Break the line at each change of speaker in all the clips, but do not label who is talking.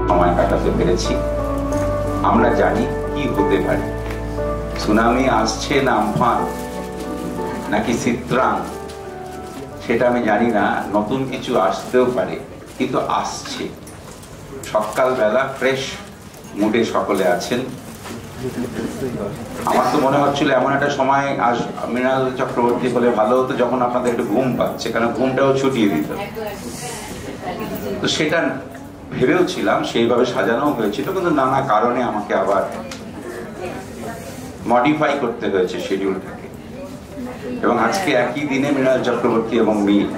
সময় কাটাতে পেরেছি। আমরা জানি কি হতে পারে, সুনামি আসছে না আমফান নাকি চিত্রাং সেটা আমি জানি না, নতুন কিছু আসতেও পারে, কিন্তু আসছে। সকালবেলা ফ্রেশ মুডে সকলে আছেন। আমার তো মনে হচ্ছিল এমন একটা সময় আজ মৃণাল চক্রবর্তী বলে ভালো হতো যখন আপনাদের একটু ঘুম পাচ্ছে, কারণ ঘুমটাও ছুটিয়ে দিত। তো সেটা ভেবেও ছিলাম, সেইভাবে সাজানো হয়েছিল, কিন্তু নানা কারণে আমাকে আবার মডিফাই করতে হয়েছে শিডিউলটাকে। এবং আজকে একই দিনে মৃণাল চক্রবর্তী এবং মীর,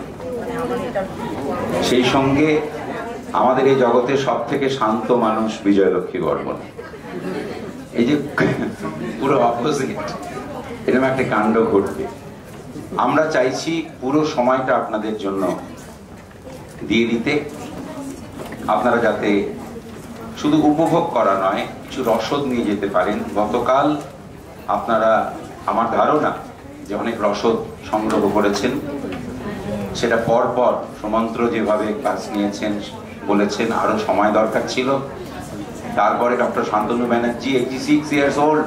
সেই সঙ্গে আমাদের এই জগতে সব থেকে শান্ত মানুষ বিজয়লক্ষ্মী বর্মন। এই যে পুরো অপোজিট, এরকম একটা কাণ্ড ঘটবে। আমরা চাইছি পুরো সময়টা আপনাদের জন্য দিয়ে দিতে, আপনারা যাতে শুধু উপভোগ করা নয়, কিছু রসদ নিয়ে যেতে পারেন। গতকাল আপনারা, আমার ধারণা যে অনেক রসদ সংগ্রহ করেছেন, সেটা পরপর সমন্ত্র যেভাবে ক্লাস নিয়েছেন বলেছেন আরো সময় দরকার ছিল। তারপরে doctor Shantanu Banerjee 86 years old,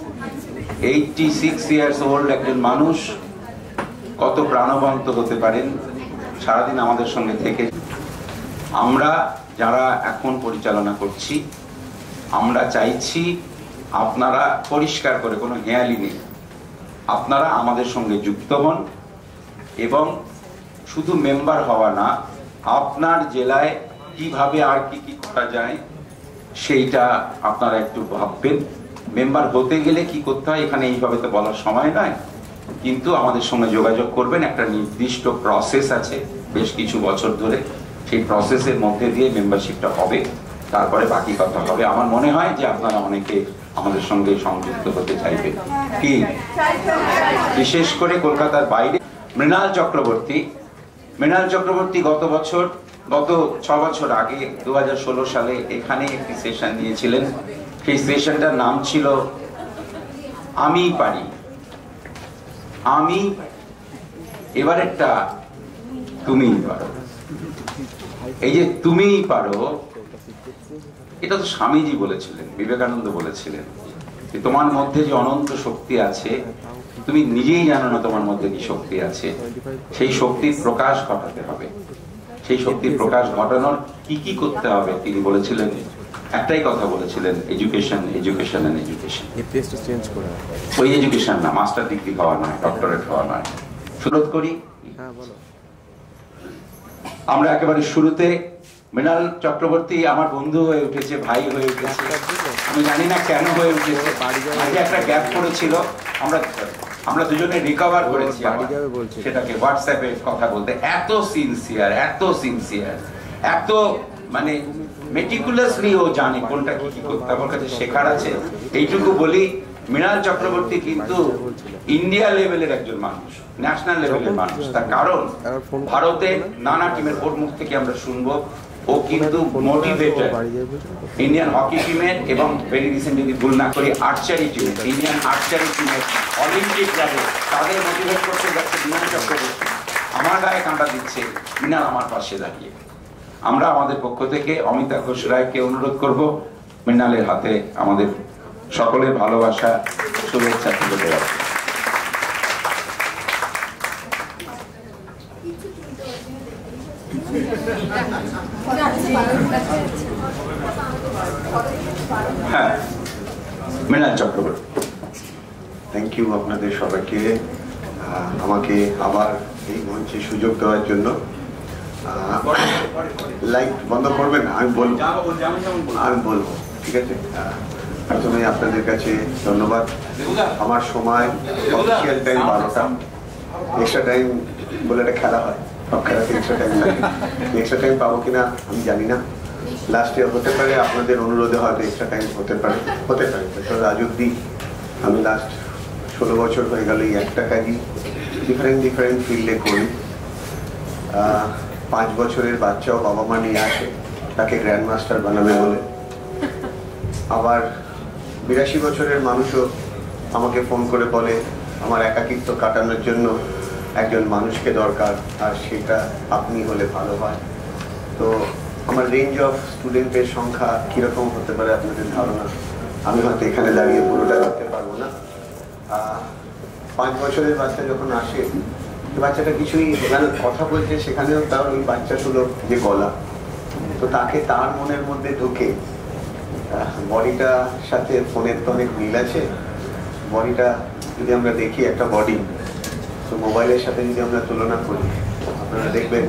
86 years old একজন মানুষ কত প্রাণবন্ত হতে পারেন, সারাদিন আমাদের সঙ্গে থেকে। আমরা যারা এখন পরিচালনা করছি, আমরা চাইছি আপনারা পরিষ্কার করে, কোনো হেয়ালি নেই, আপনারা আমাদের সঙ্গে যুক্ত হন এবং শুধু মেম্বার হওয়া না, আপনার জেলায় কিভাবে আর কি কি করা যায় সেইটা আপনারা একটু ভাববেন। মেম্বার হতে গেলে কি করতে হয় এখানে এইভাবে তো বলার সময় নয়, কিন্তু আমাদের সঙ্গে যোগাযোগ করবেন। একটা নির্দিষ্ট প্রসেস আছে বেশ কিছু বছর ধরে, সেই প্রসেসের মধ্যে দিয়ে মেম্বারশিপটা হবে, তারপরে বাকি কথা হবে। আমার মনে হয় যে আপনারা অনেকে আমাদের সঙ্গে সংযুক্ত হতে চাইবেন, কি বিশেষ করে কলকাতার বাইরে। মৃণাল চক্রবর্তী গত 6 বছর আগে 2016 সালে এখানে একটি সেশন নিয়েছিলেন। সেই সেশনটার নাম ছিল আমি পারি। এবারেরটা তুমি পারো। এই যে তুমি পারো, এটা তো স্বামীজি বলেছিলেন, বিবেকানন্দ বলেছিলেন যে তোমার মধ্যে যে অনন্ত শক্তি আছে, তুমি নিজেই জানো না তোমার মধ্যে কি শক্তি আছে। সেই শক্তির প্রকাশ ঘটাতে হবে। সেই শক্তির প্রকাশ ঘটানোর কি কি করতে হবে তিনি বলেছিলেন, একটাই কথা বলেছিলেন, এডুকেশন। ওই এডুকেশন না, মাস্টার ডিগ্রি হওয়া নয়, ডক্টরেট হওয়া নয়। শুরু করি আমরা একেবারে শুরুতে। মৃণাল চক্রবর্তী আমার বন্ধু হয়ে উঠেছে, ভাই হয়ে উঠেছে। আমি জানি না কেন হয়ে উঠেছে, আগে একটা গ্যাপ পড়েছিল, আমরা দুজনে রিকভার করেছি সেটাকে হোয়াটসঅ্যাপে কথা বলতে। এত সিনসিয়ার, এত মানে মেটিকুলাসলি ও জানে কোনটা কি কি করতে হবে, ওর কাছে শেখার আছে। এইটুকু বলি, মৃণাল চক্রবর্তী কিন্তু ইন্ডিয়া লেভেলের একজন মানুষ, ন্যাশনাল লেভেলের মানুষ। তার কারণ ভারতের নানা টিমের ওর মুখ থেকে আমরা শুনবো, ও কিন্তু মোটিভেটর ইন্ডিয়ান হকি টিমের, এবং ভেরি রিসেন্ট যদি ভুল না করি আর্চারি টিমের, ইন্ডিয়ান আর্চারি টিমের অলিম্পিক যাবে, তাদের মোটিভেট করতে যাচ্ছে মৃণাল চক্রবর্তী। আমার গায়ে কাঁটা দিচ্ছে, মৃণাল আমার পাশে দাঁড়িয়ে। আমরা আমাদের পক্ষ থেকে অমিতা ঘোষ রায়কে অনুরোধ করব মৃণালের হাতে আমাদের সকলের ভালোবাসা, শুভেচ্ছা তুলে দেওয়ার। হ্যাঁ, মৃণাল চক্রবর্তী।
থ্যাংক ইউ আপনাদের সবাইকে আমাকে আবার এই মঞ্চে সুযোগ দেওয়ার জন্য। লাইট বন্ধ করবেন, আমি বলবো, ঠিক আছে। প্রথমে আপনাদের কাছে ধন্যবাদ। আমার সময় অফিসিয়াল টাইম 12টা, এক্সট্রা টাইম বলে একটা খেলা হয়, সব খেলাতে এক্সট্রা টাইম লাগে। এক্সট্রা টাইম পাবো কিনা আমি জানি না, লাস্ট ইয়ার হতে পারে, আপনাদের অনুরোধে হয়তো এক্সট্রা টাইম হতে পারে। আজ অব্দি আমি লাস্ট 16 বছর হয়ে গেল এই একটা কাজই ডিফারেন্ট ফিল্ডে করি। 5 বছরের বাচ্চাও বাবা মা নিয়ে আসে তাকে গ্র্যান্ড মাস্টার বানাবে বলে। আবার 82 বছরের মানুষও আমাকে ফোন করে বলে আমার একাকিত্ব কাটানোর জন্য একজন মানুষকে দরকার, আর সেটা আপনি হলে ভালো হয়। তো আমার রেঞ্জ অফ স্টুডেন্টের সংখ্যা কিরকম হতে পারে আপনাদের ধারণা আমি হয়তো এখানে দাঁড়িয়ে পুরোটা করতে পারবো না। 5 বছরের বাচ্চা যখন আসে, বাচ্চাটা কিছুই যেখানে কথা বলছে সেখানেও তার ওই বাচ্চা সুলভ যে গলা, তো তাকে তার মনের মধ্যে ঢুকে বডিটার সাথে ফোনের তো অনেক মিল আছে। বডিটা যদি আমরা দেখি একটা বডি, তো মোবাইলের সাথে যদি আমরা তুলনা করি, আপনারা দেখবেন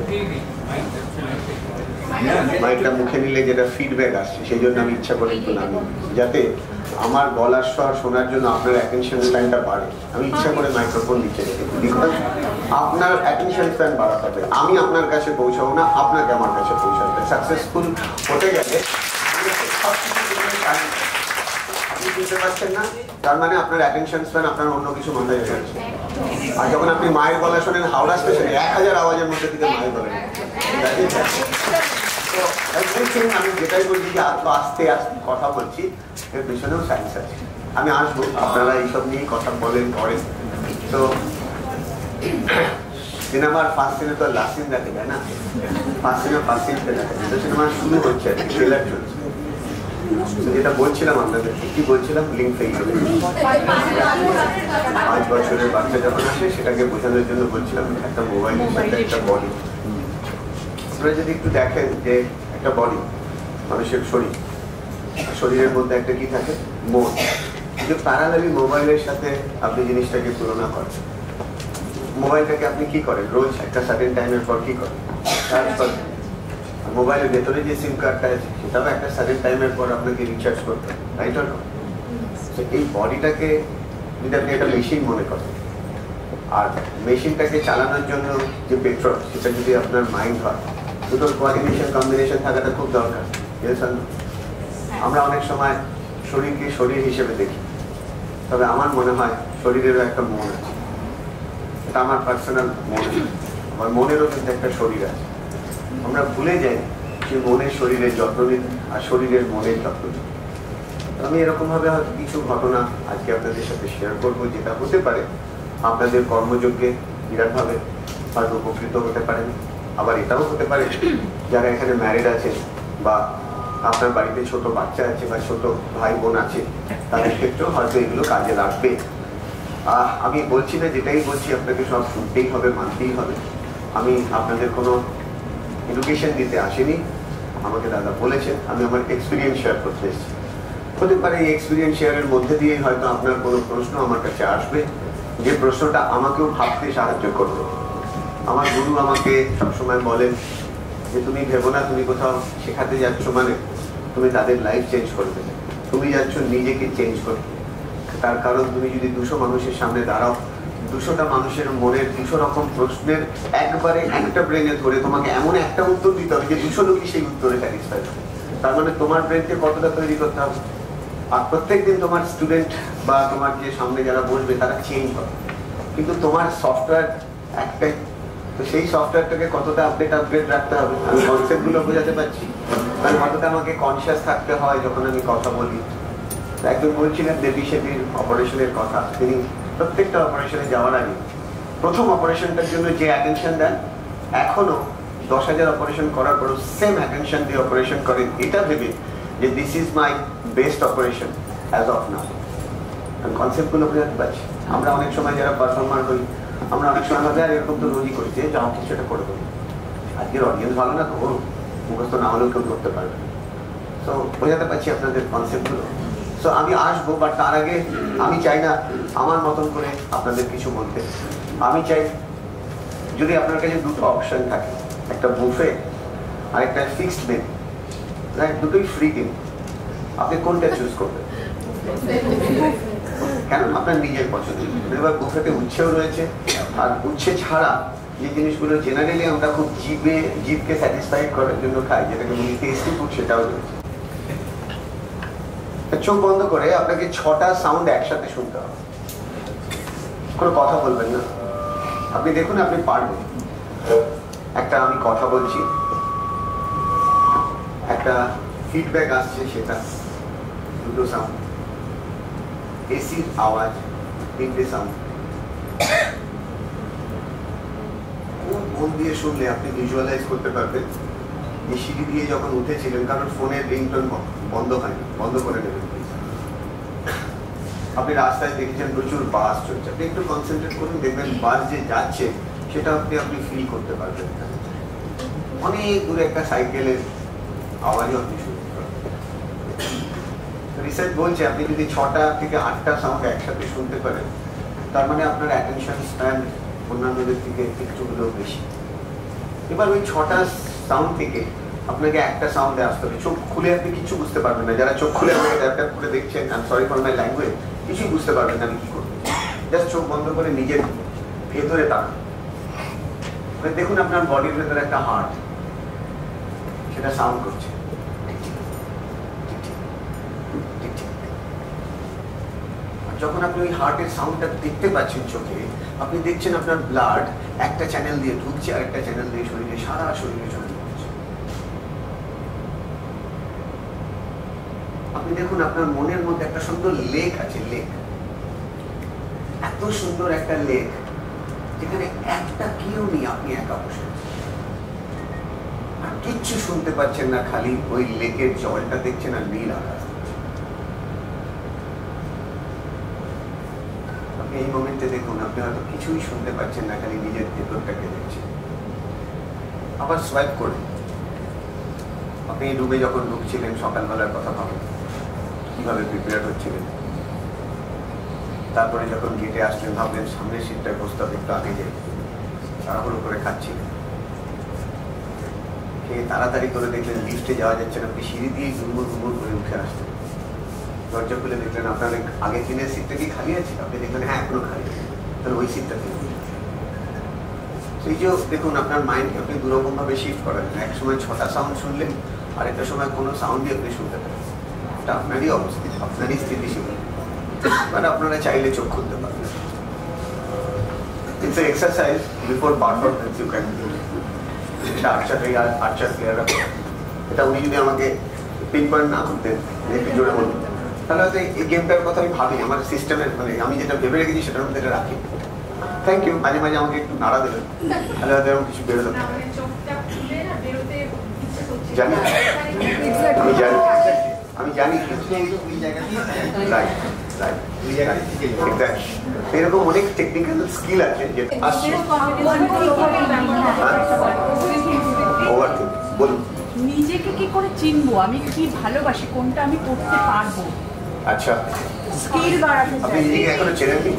মাইকটা মুখে নিলে যেটা ফিডব্যাক আসছে, সেই জন্য আমি ইচ্ছা করে একটু নামি, যাতে আমার গলার স্বর শোনার জন্য আপনার অ্যাটেনশন স্প্যানটা বাড়ে। আমি ইচ্ছা করে মাইক্রোফোন নিচে রেখে, বিকজ আপনার অ্যাটেনশন স্প্যান বাড়াতে হবে। আমি আপনার কাছে পৌঁছাবো না, আপনাকে আমার কাছে পৌঁছাতে। সাকসেসফুল হতে গেলে আপনি বুঝতে পারছেন না, তার মানে আপনার অ্যাটেনশন স্প্যান আপনার অন্য কিছু মাথায় রেখে আছে। আর যখন আপনি মায়ের গলা শোনেন হাওড়া স্টেশনে 1000 আওয়াজের মধ্যে থেকে মায়ের গলা, আমি যেটাই বলছি যে আস্তে আস্তে কথা বলছি, এর পেছনেও সায়েন্স আছে। আমি আসবো, আপনারা এইসব নিয়েই কথা বলেন করেন। তো সিনেমার ফার্স্ট সিনে তো লাস্ট সিন দেখা যায় না, ফার্স্ট সিনে ফার্স্ট সিনটা দেখা যায়। তো সিনেমা শুরু হচ্ছে, ট্রেলার চলছে। যেটা বলছিলাম আপনাদের, কি বলছিলাম, লিঙ্ক ফেল হবে। 5 বছরের বাচ্চা যখন আসে সেটাকে বোঝানোর জন্য বলছিলাম একটা মোবাইলের সাথে একটা বডি। আপনারা যদি একটু দেখেন যে একটা বডি, মানুষের শরীর, শরীরের মধ্যে একটা কি থাকে, মন। কিন্তু প্যারালালি মোবাইলের সাথে আপনি জিনিসটাকে তুলনা করেন। মোবাইলটাকে আপনি কি করেন, রোজ একটা সার্টেন টাইমের পর কি করেন, চার্জ করেন। মোবাইলের ভেতরে যে সিম কার্ডটা আছে সেটাও একটা সার্টেন টাইমের পর আপনাকে রিচার্জ করতে হবে, রাইট অর নট? এই বডিটাকে যদি আপনি একটা মেশিন মনে করেন, আর মেশিনটাকে চালানোর জন্য যে পেট্রোল, সেটা যদি আপনার মাইন্ড হয়, দুটোর কোঅর্ডিনেশন কম্বিনেশন থাকাটা খুব দরকার। আমরা অনেক সময় শরীরকে শরীর হিসেবে দেখি, তবে আমার মনে হয় শরীরেরও একটা মন আছে। এটা আমার পার্সোনাল মন, আমার মনেরও কিন্তু একটা শরীর আছে। আমরা ভুলে যাই যে মনের শরীরের যত্ন নিতে, আর শরীরের মনের যত্ন নিতে। আমি এরকমভাবে হয়তো কিছু ঘটনা আজকে আপনাদের সাথে শেয়ার করবো, যেটা হতে পারে আপনাদের কর্মযোগ্যে বিরাটভাবে হয়তো উপকৃত হতে পারেন। আবার এটাও হতে পারে যারা এখানে ম্যারিড আছেন, বা আপনার বাড়িতে ছোট বাচ্চা আছে বা ছোট ভাই বোন আছে, তাদের ক্ষেত্রেও হয়তো এগুলো কাজে লাগবে। আমি বলছি না, যেটাই বলছি আপনাকে সব শুনতেই হবে, মানতেই হবে। আমি আপনাদের কোনো এডুকেশন দিতে আসিনি, আমাকে দাদা বলেছেন, আমি আমার এক্সপিরিয়েন্স শেয়ার করতে এসেছি। হতে পারে এই এক্সপিরিয়েন্স শেয়ারের মধ্যে দিয়েই হয়তো আপনার কোনো প্রশ্ন আমার কাছে আসবে, যে প্রশ্নটা আমাকেও ভাবতে সাহায্য করবে। আমার গুরু আমাকে সবসময় বলেন যে তুমি ভেবো না তুমি কোথাও শেখাতে যাচ্ছ মানে তুমি তাদের লাইফ চেঞ্জ করবে, তুমি যাচ্ছ নিজেকে চেঞ্জ করতে। তার কারণ তুমি যদি 200 মানুষের সামনে দাঁড়াও, 200টা মানুষের মনের 200 রকম প্রশ্নের একবারে একটা ব্রেনে ধরে তোমাকে এমন একটা উত্তর দিতে হবে যে 200 লোকই সেই উত্তরে স্যাটিসফাই হবে। তার মানে তোমার ব্রেনকে কতটা তৈরি করতে হবে। আর প্রত্যেকদিন তোমার স্টুডেন্ট বা তোমার যে সামনে যারা বসবে তারা চেঞ্জ হবে, কিন্তু তোমার সফটওয়্যার একটাই। তো সেই সফটওয়্যারটাকে কতটা আপডেট রাখতে হবে, আমি কনসেপ্টগুলো বোঝাতে পারছি, মানে কতটা আমাকে কনসিয়াস থাকতে হয় যখন আমি কথা বলি। একজন বলছিলেন দেবী শেঠির অপারেশনের কথা, তিনি প্রত্যেকটা অপারেশনে যাওয়ার আগে প্রথম অপারেশনটার জন্য যে অ্যাটেনশন দেন, এখনো 10,000 অপারেশন করার পরও সেম অ্যাটেনশন দিয়ে অপারেশন করেন, এটা ভেবে যে this is my best operation as of now. আমি কনসেপ্টগুলো বোঝাতে পারছি। আমরা অনেক সময় যারা পারফর্মার হই, আমরা অনেক সময় ভাবে আর এরকম তো রোজই করছি, যাও কিছু এটা করে দেবো, আজকের অডিয়েন্স ভালো না তো করুন, মুখস্থ না হলেও কেউ ধরতে পারবে। তো বোঝাতে পারছি আপনাদের কনসেপ্টগুলো। সো আমি আসবো, বাট তার আগে আমি চাই না আমার মতন করে আপনাদের কিছু বলতে। আমি চাই যদি আপনার কাছে দুটো অপশন থাকে, একটা বুফে আর একটা ফিক্সড মেনু, রাইট, দুটোই ফ্রি দিন, আপনি কোনটা চুজ করবেন? কেন? আপনার নিজের পছন্দ। এবার বুফেতে উচ্ছেও রয়েছে, আর উচ্ছে ছাড়া যে জিনিসগুলো জেনারেলি আমরা খুব জিভকে স্যাটিসফাইড করার জন্য খাই, যেটাকে বলি টেস্টি ফুড, সেটাও রয়েছে। চোখ বন্ধ করে আপনাকে 6টা সাউন্ড একসাথে শুনতে হবে, কোনো কথা বলবেন না। আপনি দেখুন আপনি পারবেন। একটা আমি কথা বলছি, একটা ফিডব্যাক আসছে, সেটা 2টো সাউন্ড, এসির আওয়াজ 3টে সাউন্ড। মন দিয়ে শুনলে আপনি ভিজুয়ালাইজ করতে পারবেন এই সিঁড়ি দিয়ে যখন উঠেছিলেন, কারণ ফোনের রিংটোন বন্ধ হয়নি, বন্ধ করে নেবেন। আপনি রাস্তায় দেখেছেন প্রচুর বাস চলছে, আপনি একটু কনসেন্ট্রেট করুন, দেখবেন বাস যে যাচ্ছে সেটা আপনি ফিল করতে পারবেন। অনেক দূরে একটা সাইকেলের আওয়াজও আপনি শুনতে পারবেন। রিসার্চ বলছে আপনি যদি 6টা থেকে 8টা সাউন্ড একসাথে শুনতে পারেন, তার মানে আপনার অ্যাটেনশন স্প্যান অন্যান্যদের থেকে একটু হলেও বেশি। এবার ওই 6টা সাউন্ড থেকে আপনাকে একটা সাউন্ডে আসতে হবে। চোখ খুলে আপনি কিছু বুঝতে পারবেন না, যারা চোখ খুলে আমাকে ট্যাপ করে দেখছেন, I am sorry for my language, কিছুই বুঝতে পারবেন না আমি কি করবো। জাস্ট চোখ বন্ধ করে নিজের ভেতরে তাকান, দেখুন আপনার বডির ভেতরে একটা হার্ট, সেটা সাউন্ড করছে। যখন আপনি ওই হার্টের সাউন্ডটা দেখতে পাচ্ছেন চোখে, আপনি দেখছেন আপনার ব্লাড একটা চ্যানেল দিয়ে ঢুকছে, আরেকটা চ্যানেল দিয়ে শরীরে, সারা শরীরে ছড়িয়ে পড়ছে। আপনি দেখুন আপনার মনের মধ্যে একটা সুন্দর লেক আছে, লেক, এত সুন্দর একটা লেক যেখানে একটা কেউ নেই, আপনি একা বসে আর কিচ্ছু শুনতে পাচ্ছেন না, খালি ওই লেকের জলটা দেখছেন আর নীল আকাশ। আপনি এই মোমেন্টে দেখুন আপনি হয়তো কিছুই শুনতে পাচ্ছেন না, খালি নিজের ভেতরটাকে দেখছেন। আবার সোয়াইপ করে আপনি এই রুমে যখন ঢুকছিলেন, সকালবেলার কথা ভাবেন, কিভাবে প্রিপেয়ার হচ্ছিলেন। তারপরে যখন গেটে আসলেন, ভাবলেন সামনের সিটটায় বসতে হবে, একটু আগে যে তাড়াহুড়ো করে খাচ্ছিলেন, খেয়ে তাড়াতাড়ি করে দেখলেন লিফটে যাওয়া যাচ্ছে না, আপনি সিঁড়ি দিয়ে গুমুর গুমুর করে উঠে আসলেন। দরজা খুলে দেখলেন আপনার আগের দিনের সিটটা কি খালি আছে, আপনি দেখলেন হ্যাঁ এখনো খালি আছে, তাহলে ওই সিটটা থেকে সেই যে দেখুন আপনার মাইন্ডকে আপনি দুরকম ভাবে শিফট করেন। এক সময় 6টা সাউন্ড শুনলেন, আর একটা সময় কোনো সাউন্ডই আপনি শুনতে পারেন। এটা আপনারই অবস্থা, আপনারই স্থিতিশীল, মানে আপনারা চাইলে চোখ খুলতে পারবেন। It's exercise before performance you can do. এটা আর্চার প্লেয়াররা, এটা উনি যদি আমাকে পিন পয়েন্ট না করতেন, একটু জোরে বলতেন, তাহলে হয়তো এই গেমটার কথা আমি ভাবি, আমার সিস্টেমের মানে আমি যেটা ভেবে রেখেছি সেটার মধ্যে এটা রাখি। থ্যাংক ইউ, মাঝে মাঝে আমাকে একটু নাড়া দেবেন, তাহলে হয়তো এরকম কিছু বেরোতে পারে। জানি, আমি জানি এরকম অনেক টেকনিক্যাল স্কিল আছে যেটা আসছে। বলুন
নিজেকে কি করে চিনবো, আমি কি ভালোবাসি, কোনটা আমি করতে পারবো।
আচ্ছা,
স্কিল বাড়াতে চাই।
আপনি নিজেকে এখনো চেনেন নি?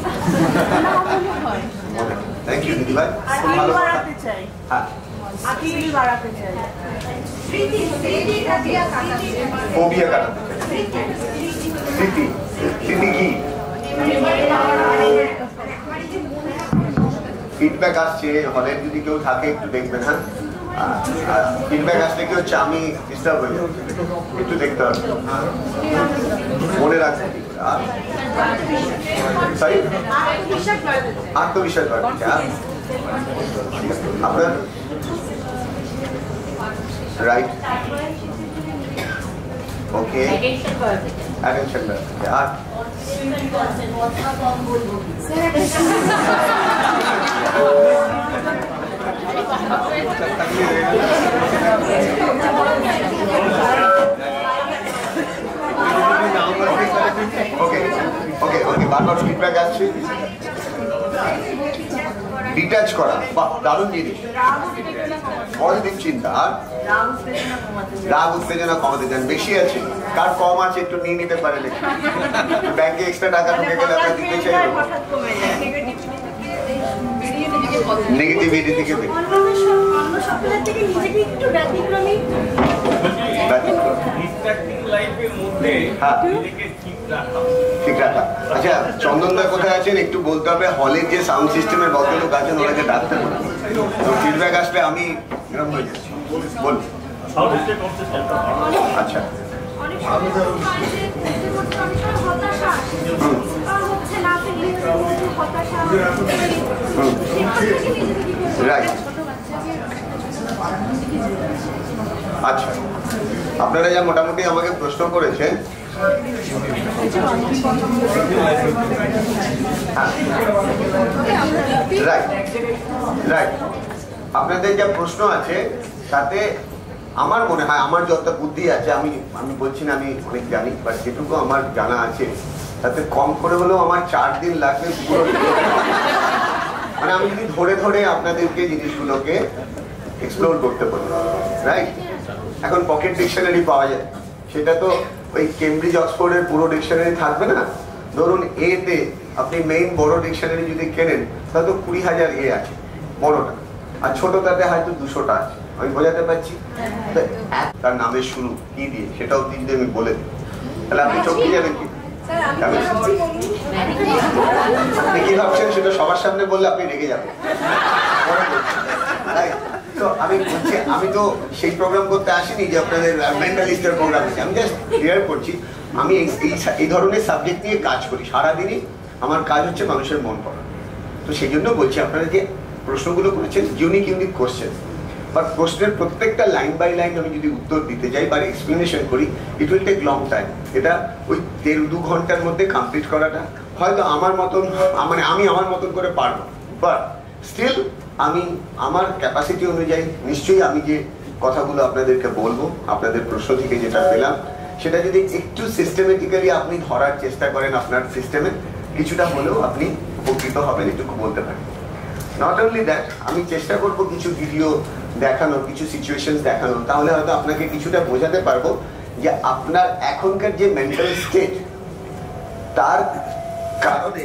থ্যাংক ইউ দিদি ভাই,
স্কিল বাড়াতে চাই।
হ্যাঁ,
স্কিল বাড়াতে চাই।
ফোবিয়া কাটাতে চাই। স্মৃতি, স্মৃতি কি? ফিডব্যাক আসছে হলের, যদি কেউ থাকে একটু দেখবেন। হ্যাঁ, ফিডব্যাক আসলে কি হচ্ছে, আমি ডিস্টার্ব হয়ে যাচ্ছি, একটু দেখতে হবে, মনে রাখবেন। আত্মবিশ্বাস বাড়ছে আপনার, রাইট? ওকে, অ্যাটেনশন বাড়ছে। আর ওকে ওকে ওকে, বারবার ফিডব্যাক আসছে। ডিটাচ করা, বাহ দারুণ জিনিস, পজিটিভ চিন্তা। আর রাগ উত্তেজনা কমাতে চান, বেশি আছে, কার কম আছে একটু নিয়ে নিতে পারেন। ব্যাংকে এক্সট্রা টাকা ঢুকে গেলে আমরা দিতে চাই, নেগেটিভিটি থেকে ঠিক রাখা। আচ্ছা, চন্দনদা কোথায় আছেন একটু বলতে হবে। হলের যে সাউন্ড সিস্টেমের ভদ্রলোক আছেন ওনাকে ডাকতে পারেন, তো ফিডব্যাক আসলে আমি এরকম হয়ে যাচ্ছি। বলুন। আচ্ছা, রাইট। আচ্ছা, আপনারা যা মোটামুটি আমাকে প্রশ্ন করেছেন, রাইট রাইট, আপনাদের যা প্রশ্ন আছে তাতে আমার মনে হয় আমার যত বুদ্ধি আছে, আমি বলছি না আমি অনেক জানি, বাট যেটুকু আমার জানা আছে তাতে কম করে হলেও আমার 4 দিন লাগবে পুরো। মানে আমি যদি ধরে ধরে আপনাদেরকে জিনিসগুলোকে এক্সপ্লোর করতে পারি, রাইট? এখন পকেট ডিকশনারি পাওয়া যায়, সেটা তো ওই কেমব্রিজ অক্সফোর্ডের পুরো ডিকশনারি থাকবে না। ধরুন এতে আপনি মেইন বড় ডিকশনারি যদি কেনেন তাহলে তো 20,000 এ আছে বড়টা, আর ছোটটাতে হয়তো 200টা আছে। আমি বোঝাতে পারছি? তার নামের শুরু কি দিয়ে সেটাও যদি আমি বলে দিই তাহলে আপনি চমকে যাবেন। কি আপনি কি ভাবছেন সেটা সবার সামনে বললে আপনি রেগে যাবেন। তো আমি বলছি, আমি তো সেই প্রোগ্রাম করতে আসিনি যে আপনাদের মেন্টালিস্টের প্রোগ্রাম আছে, আমি জাস্ট ক্লিয়ার করছি। আমি এই ধরনের সাবজেক্ট নিয়ে কাজ করি সারাদিনই, আমার কাজ হচ্ছে মানুষের মন পড়া। তো সেই জন্য বলছি আপনারা যে প্রশ্নগুলো করেছেন ইউনিক কোশ্চেন, বাট প্রশ্নের প্রত্যেকটা লাইন বাই লাইন আমি যদি উত্তর দিতে যাই বা এক্সপ্লেনেশন করি, it will take long time. এটা ওই 1.5-2 ঘন্টার মধ্যে কমপ্লিট করাটা হয়তো আমার মতন, মানে আমি আমার মতন করে পারবো, বাট স্টিল আমি আমার ক্যাপাসিটি অনুযায়ী নিশ্চয়ই আমি যে কথাগুলো আপনাদেরকে বলবো, আপনাদের প্রশ্ন থেকে যেটা পেলাম সেটা যদি একটু সিস্টেমেটিক্যালি আপনি ধরার চেষ্টা করেন, আপনার সিস্টেমে কিছুটা হলেও আপনি উপকৃত হবেন, এটুকু বলতে পারেন। নট অনলি দ্যাট, আমি চেষ্টা করব কিছু ভিডিও দেখানো, কিছু সিচুয়েশন দেখানো, তাহলে হয়তো আপনাকে কিছুটা বোঝাতে পারবো যে আপনার এখনকার যে মেন্টাল স্টেট তার কারণে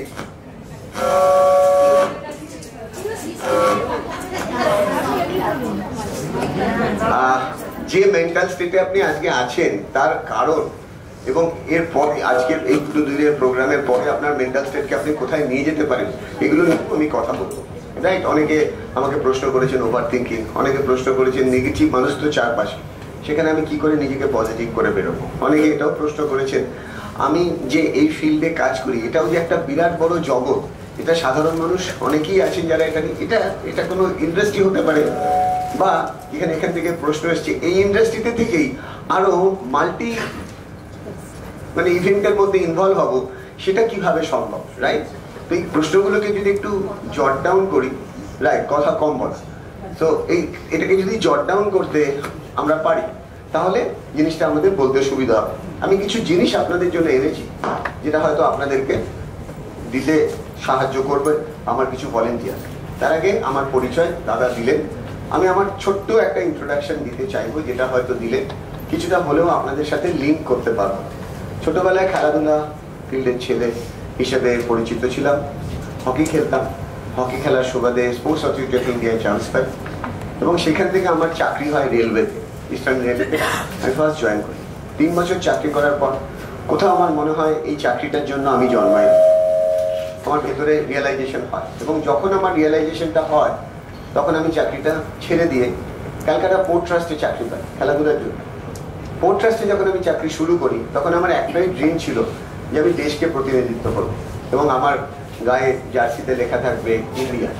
যে মেন্টাল স্টেটে আপনি আজকে আছেন তার কারণ, এবং এরপরে আজকের এই 2 দিনের প্রোগ্রামের পরে আপনার মেন্টাল স্টেটকে আপনি কোথায় নিয়ে যেতে পারেন, এগুলো নিয়ে আমি কথা বলবো, রাইট? অনেকে আমাকে প্রশ্ন করেছেন ওভার থিঙ্কিং, অনেকে প্রশ্ন করেছেন নেগেটিভ মানুষ তো চারপাশে, সেখানে আমি কি করে নিজেকে পজিটিভ করে বেরোবো। অনেকে এটাও প্রশ্ন করেছেন আমি যে এই ফিল্ডে কাজ করি এটাও যে একটা বিরাট বড় জগৎ, এটা সাধারণ মানুষ অনেকেই আছেন যারা এটা কোনো ইন্ডাস্ট্রি হতে পারে, বা এখান থেকে প্রশ্ন এসছে এই ইন্ডাস্ট্রিতে থেকেই আরো মাল্টি মানে ইভেন্টের মধ্যে ইনভলভ হবো, সেটা কিভাবে সম্ভব, রাইট? তো এই প্রশ্নগুলোকে যদি একটু জট ডাউন করি, রাইট, কথা কম বলা, তো এটাকে যদি জট ডাউন করতে আমরা পারি তাহলে জিনিসটা আমাদের বলতে সুবিধা হবে। আমি কিছু জিনিস আপনাদের জন্য এনেছি যেটা হয়তো আপনাদেরকে দিতে সাহায্য করবে আমার কিছু ভলেন্টিয়ার। তার আগে আমার পরিচয় দাদা দিলেন, আমি আমার ছোট্ট একটা ইন্ট্রোডাকশন দিতে চাইবো, যেটা হয়তো দিলে কিছুটা হলেও আপনাদের সাথে লিঙ্ক করতে পারবো। ছোটবেলায় খেলাধুলা ফিল্ডের ছেলে হিসেবে পরিচিত ছিলাম, হকি খেলতাম, হকি খেলার সুবাদে স্পোর্টস অথরিটি অফ ইন্ডিয়ায় চান্স পাই, এবং সেখান থেকে আমার চাকরি হয় রেলওয়েতে, ইস্টার্ন রেলওয়েতে আমি ফার্স্ট জয়েন করি। 3 বছর চাকরি করার পর কোথাও আমার মনে হয় এই চাকরিটার জন্য আমি জন্মাই, আমার ভেতরে রিয়েলাইজেশন হয়, এবং যখন আমার রিয়েলাইজেশনটা হয় তখন আমি চাকরিটা ছেড়ে দিয়ে ক্যালকাটা পোর্ট ট্রাস্টে চাকরি পাই খেলাধুলার জন্য। পোর্ট ট্রাস্টে যখন আমি চাকরি শুরু করি তখন আমার একটাই ড্রিম ছিল যে আমি দেশকে প্রতিনিধিত্ব করব, এবং আমার গায়ে জার্সিতে লেখা থাকবে ইন্ডিয়া।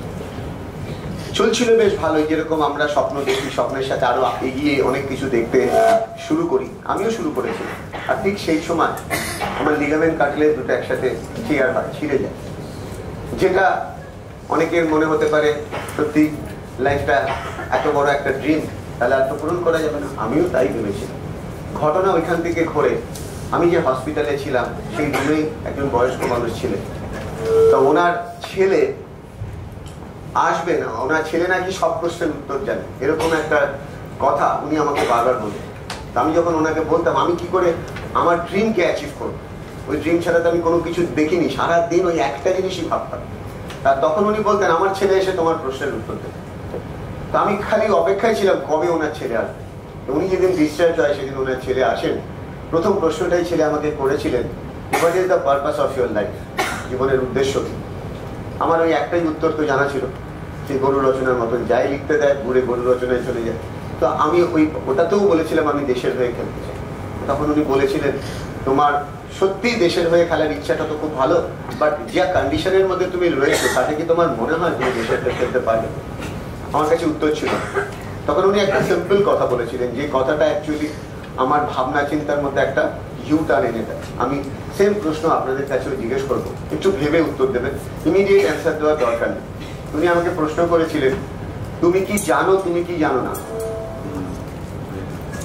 চলছিল বেশ ভালোই, যেরকম আমরা স্বপ্ন দেখি, স্বপ্নের সাথে আরো এগিয়ে অনেক কিছু দেখতে শুরু করি, আমিও শুরু করেছিলাম। আর ঠিক সেই সময় আমার লিগামেন্ট কাটলে দুটো একসাথে ছিঁড়ে যায়, যেটা অনেকের মনে হতে পারে সত্যি লাইফটা এত বড় একটা ড্রিম, তাহলে আর তো পূরণ করা যাবে না। আমিও তাই ভেবেছিলাম। ঘটনা ওইখান থেকে ঘুরে আমি যে হসপিটালে ছিলাম সেই রুমেই একজন বয়স্ক মানুষ ছিলেন, তো ওনার ছেলে আসবে না, ওনার ছেলে নাকি সব প্রশ্নের উত্তর জানে, এরকম একটা কথা উনি আমাকে বারবার বলতেন। আমি যখন ওনাকে বলতাম আমি কি করে আমার ড্রিমকে অ্যাচিভ করবো, ওই ড্রিম ছাড়া তো আমি কোনো কিছু দেখিনি, সারাদিন ওই একটা জিনিসই ভাবতাম, আর তখন উনি বলতেন আমার ছেলে এসে তোমার প্রশ্নের উত্তর দেবে। তো আমি খালি অপেক্ষায় ছিলাম কবে ওনার ছেলে আসবে। উনি যেদিন ডিসচার্জ হয় সেদিন ওনার ছেলে আসেন, প্রথম প্রশ্নটাই ছেলে আমাকে করেছিলেন, what is the purpose of your life, জীবনের উদ্দেশ্য কি? আমার ওই একটাই উত্তর তো জানা ছিল, সেই গরু রচনার মতন যাই লিখতে দেয় ঘুরে গরু রচনায় চলে যায়। তো আমি ওটাতেও বলেছিলাম আমি দেশের হয়ে খেলতে চাই। তখন উনি বলেছিলেন তোমার সত্যি দেশের হয়ে খেলার ইচ্ছাটা তো খুব ভালো, বাট যে কন্ডিশনের মধ্যে তুমি রয়েছো তাতে কি তোমার মনে হয় তুমি দেশের হয়ে খেলতে পারবে? আমার কাছে উত্তর ছিল। তখন উনি একটা সিম্পল কথা বলেছিলেন, যে কথাটা অ্যাকচুয়ালি আমার ভাবনা চিন্তার মধ্যে একটা ইউটার্ন এনে দেয়। আমি সেম প্রশ্ন আপনাদের কাছেও জিজ্ঞেস করবো, একটু ভেবে উত্তর দেবেন, ইমিডিয়েট অ্যান্সার দেওয়ার দরকার নেই। উনি আমাকে প্রশ্ন করেছিলেন তুমি কি জানো তুমি কি জানো না।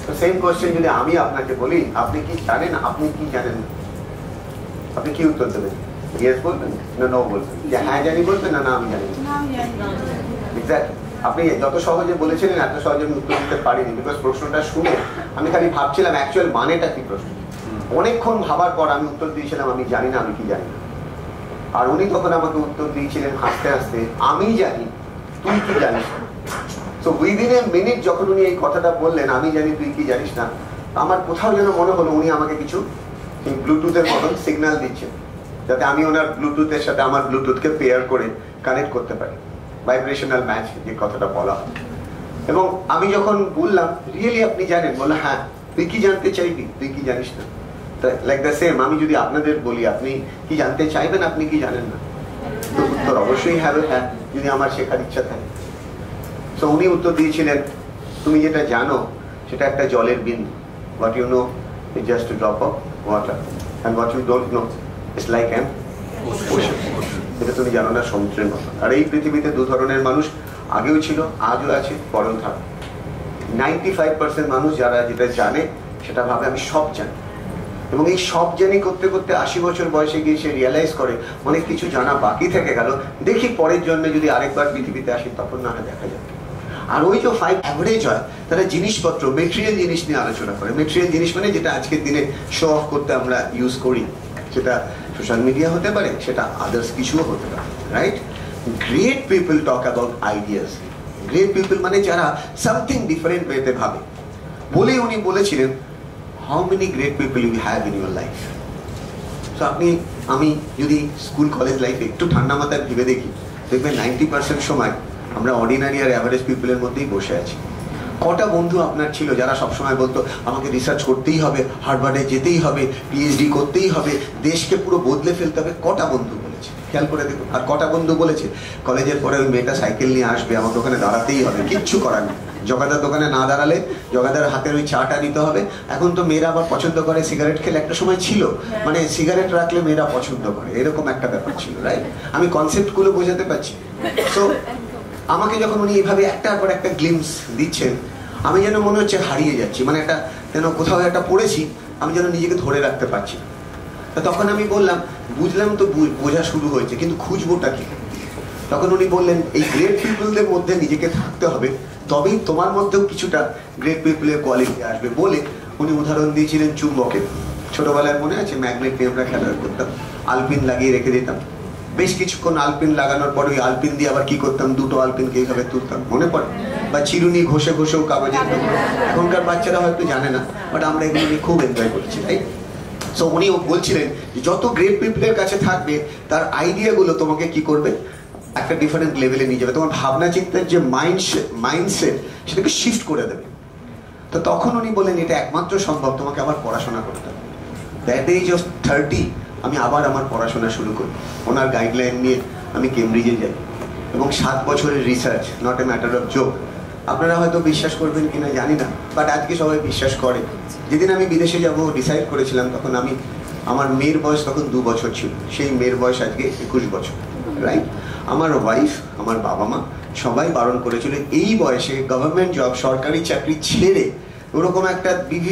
তো সেম কোশ্চেন যদি আমি আপনাকে বলি, আপনি কি জানেন, আপনি কি জানেন, আপনি কি উত্তর দেবেন? ইয়েস বলবেন না নো বলবেন? যে হ্যাঁ জানি বলবেন না না আমি জানি? এক্স্যাক্ট। আপনি যত সহজে বলেছিলেন এত সহজে আমি উত্তর দিতে পারিনি, বিকজ প্রশ্নটা শুনে আমি খালি ভাবছিলাম অ্যাকচুয়াল মানেটা কি প্রশ্ন। অনেকক্ষণ ভাবার পর আমি উত্তর দিয়েছিলাম আমি জানি না, আমি কি জানি না। আর উনি তখন আমাকে উত্তর দিয়েছিলেন হাসতে হাসতে, আমি জানি তুই কি জানিস না। সো উইদিন এ মিনিট যখন উনি এই কথাটা বললেন আমি জানি তুই কি জানিস না, আমার কোথাও যেন মনে হলো উনি আমাকে কিছু ব্লুটুথের মতন সিগন্যাল দিচ্ছেন, যাতে আমি ওনার ব্লুটুথের সাথে আমার ব্লুটুথকে পেয়ার করে কানেক্ট করতে পারি, ভাইব্রেশনাল ম্যাচ যে কথাটা বলা। এবং আমি যখন বললাম রিয়েলি আপনি জানেন, বললো হ্যাঁ। তুই কি জানতে চাইবি, তুই কি জানিস না। লাইক দ্য সেম আমি যদি আপনাদের বলি আপনি কি জানতে চাইবেন, আপনি কি জানেন না, তো উত্তর অবশ্যই হবে হ্যাঁ, যদি আমার শেখার ইচ্ছা থাকে। তো উনি উত্তর দিয়েছিলেন তুমি যেটা জানো সেটা একটা জলের বিন্দু, what you know is just a drop of water and what you don't know is like an ocean. এটা তুমি জানো না সমুদ্রের মতো। আর এই পৃথিবীতে দু ধরনের মানুষ আগেও ছিল, আজও আছে, পরেও থাকবে। 95% মানুষ যারা যেটা জানে সেটা ভাবে আমি সব জানি, এবং এই সব জানি করতে করতে 80 বছর বয়সে গিয়ে সে রিয়েলাইজ করে অনেক কিছু জানা বাকি থেকে গেল, দেখি পরের জন্মে যদি আরেকবার পৃথিবীতে আসি তখন না দেখা যাবে। আর ওই যে 5 অ্যাভারেজ হয় তারা জিনিসপত্র মেটেরিয়াল জিনিস নিয়ে আলোচনা করে। মেটেরিয়াল জিনিস মানে যেটা আজকের দিনে শো অফ করতে আমরা ইউজ করি, সেটা সোশ্যাল মিডিয়া হতে পারে, সেটা আদার্স কিছুও হতে পারে, right? Great people talk about ideas. Great people মানে যারা সামথিং ডিফারেন্ট ওয়েতে ভাবে। বলে উনি বলেছিলেন how many great people you have in your life. তো আমি যদি স্কুল কলেজ লাইফে একটু ঠান্ডা মাথায় ভেবে দেখি, দেখবেন 90% সময় আমরা অর্ডিনারি আর অ্যাভারেজ পিপলের মধ্যেই বসে আছি। কটা বন্ধু আপনার ছিল যারা সবসময় বলতো আমাকে রিসার্চ করতেই হবে, হার্ভার্ডে যেতেই হবে, পিএইচডি করতেই হবে, দেশকে পুরো বদলে ফেলতে হবে? কটা বন্ধু বলেছে খেয়াল করে দেখুন। আর কটা বন্ধু বলেছে কলেজের পরে ওই মেয়েটা সাইকেল নিয়ে আসবে, আমাকে ওখানে দাঁড়াতেই হবে, কিচ্ছু করার নেই, জগাদার দোকানে না দাঁড়ালে জগাদার হাতের ওই চাটা নিতে হবে। এখন তো মেয়েরা আবার পছন্দ করে সিগারেট খেলে, একটা সময় ছিল মানে সিগারেট রাখলে মেয়েরা পছন্দ করে, এরকম একটা ব্যাপার ছিল, রাইট? আমি কনসেপ্টগুলো বোঝাতে পারছি। সো আমাকে যখন উনি এইভাবে একটার পর একটা গ্লিমস দিচ্ছেন, আমি যেন মনে হচ্ছে হারিয়ে যাচ্ছি, মানে একটা যেন কোথাও একটা পড়েছি, আমি যেন নিজেকে ধরে রাখতে পারছি। তো তখন আমি বললাম বুঝলাম তো বোঝা শুরু হয়েছে, কিন্তু খুঁজবোটা কি? তখন উনি বললেন এই গ্রেট পিপলদের মধ্যে নিজেকে থাকতে হবে, তবেই তোমার মধ্যেও কিছুটা গ্রেট পিপলের কোয়ালিটি আসবে। বলে উনি উদাহরণ দিয়েছিলেন চুম্বকের। ছোটবেলায় মনে আছে ম্যাগনেট নিয়ে আমরা খেলা করতাম, আলপিন লাগিয়ে রেখে দিতাম, বেশ কিছুক্ষণ আলপিন লাগানোর পর ওই আলপিন দিয়ে আবার কি করতাম, দুটো আলপিনকে এইভাবে তুলতাম, মনে পড়ে? বা চিরুনি ঘষে ঘষেও কাগজের টুকরো। এখনকার বাচ্চারা হয়তো জানে না, বাট আমরা এগুলো নিয়ে খুব এনজয় করছি, তাই? সো উনি বলছিলেন যত গ্রেট পিপলের কাছে থাকবে তার আইডিয়াগুলো তোমাকে কি করবে, একটা ডিফারেন্ট লেভেলে নিয়ে যাবে, তোমার ভাবনা চিন্তার যে মাইন্ডসেট সেটাকে শিফট করে দেবে। তো তখন উনি বলেন এটা একমাত্র সম্ভব তোমাকে আবার পড়াশোনা করতে হবে। দ্যাট এজ অফ 30 আমি আবার আমার পড়াশোনা শুরু করি। ওনার গাইডলাইন নিয়ে আমি কেমব্রিজে যাই এবং 7 বছরের research, not a matter of joke. আপনারা হয়তো বিশ্বাস করবেন কিনা জানি না, বাট আজকে সবাই বিশ্বাস করে। যেদিন আমি বিদেশে যাব ডিসাইড করেছিলাম, তখন আমার মেয়ের বয়স তখন 2 বছর ছিল, সেই মেয়ের বয়স আজকে 21 বছর, রাইট? আমার ওয়াইফ, আমার বাবা মা সবাই বারণ করেছিল এই বয়সে গভর্নমেন্ট জব, সরকারি চাকরি ছেড়ে ওরকম একটা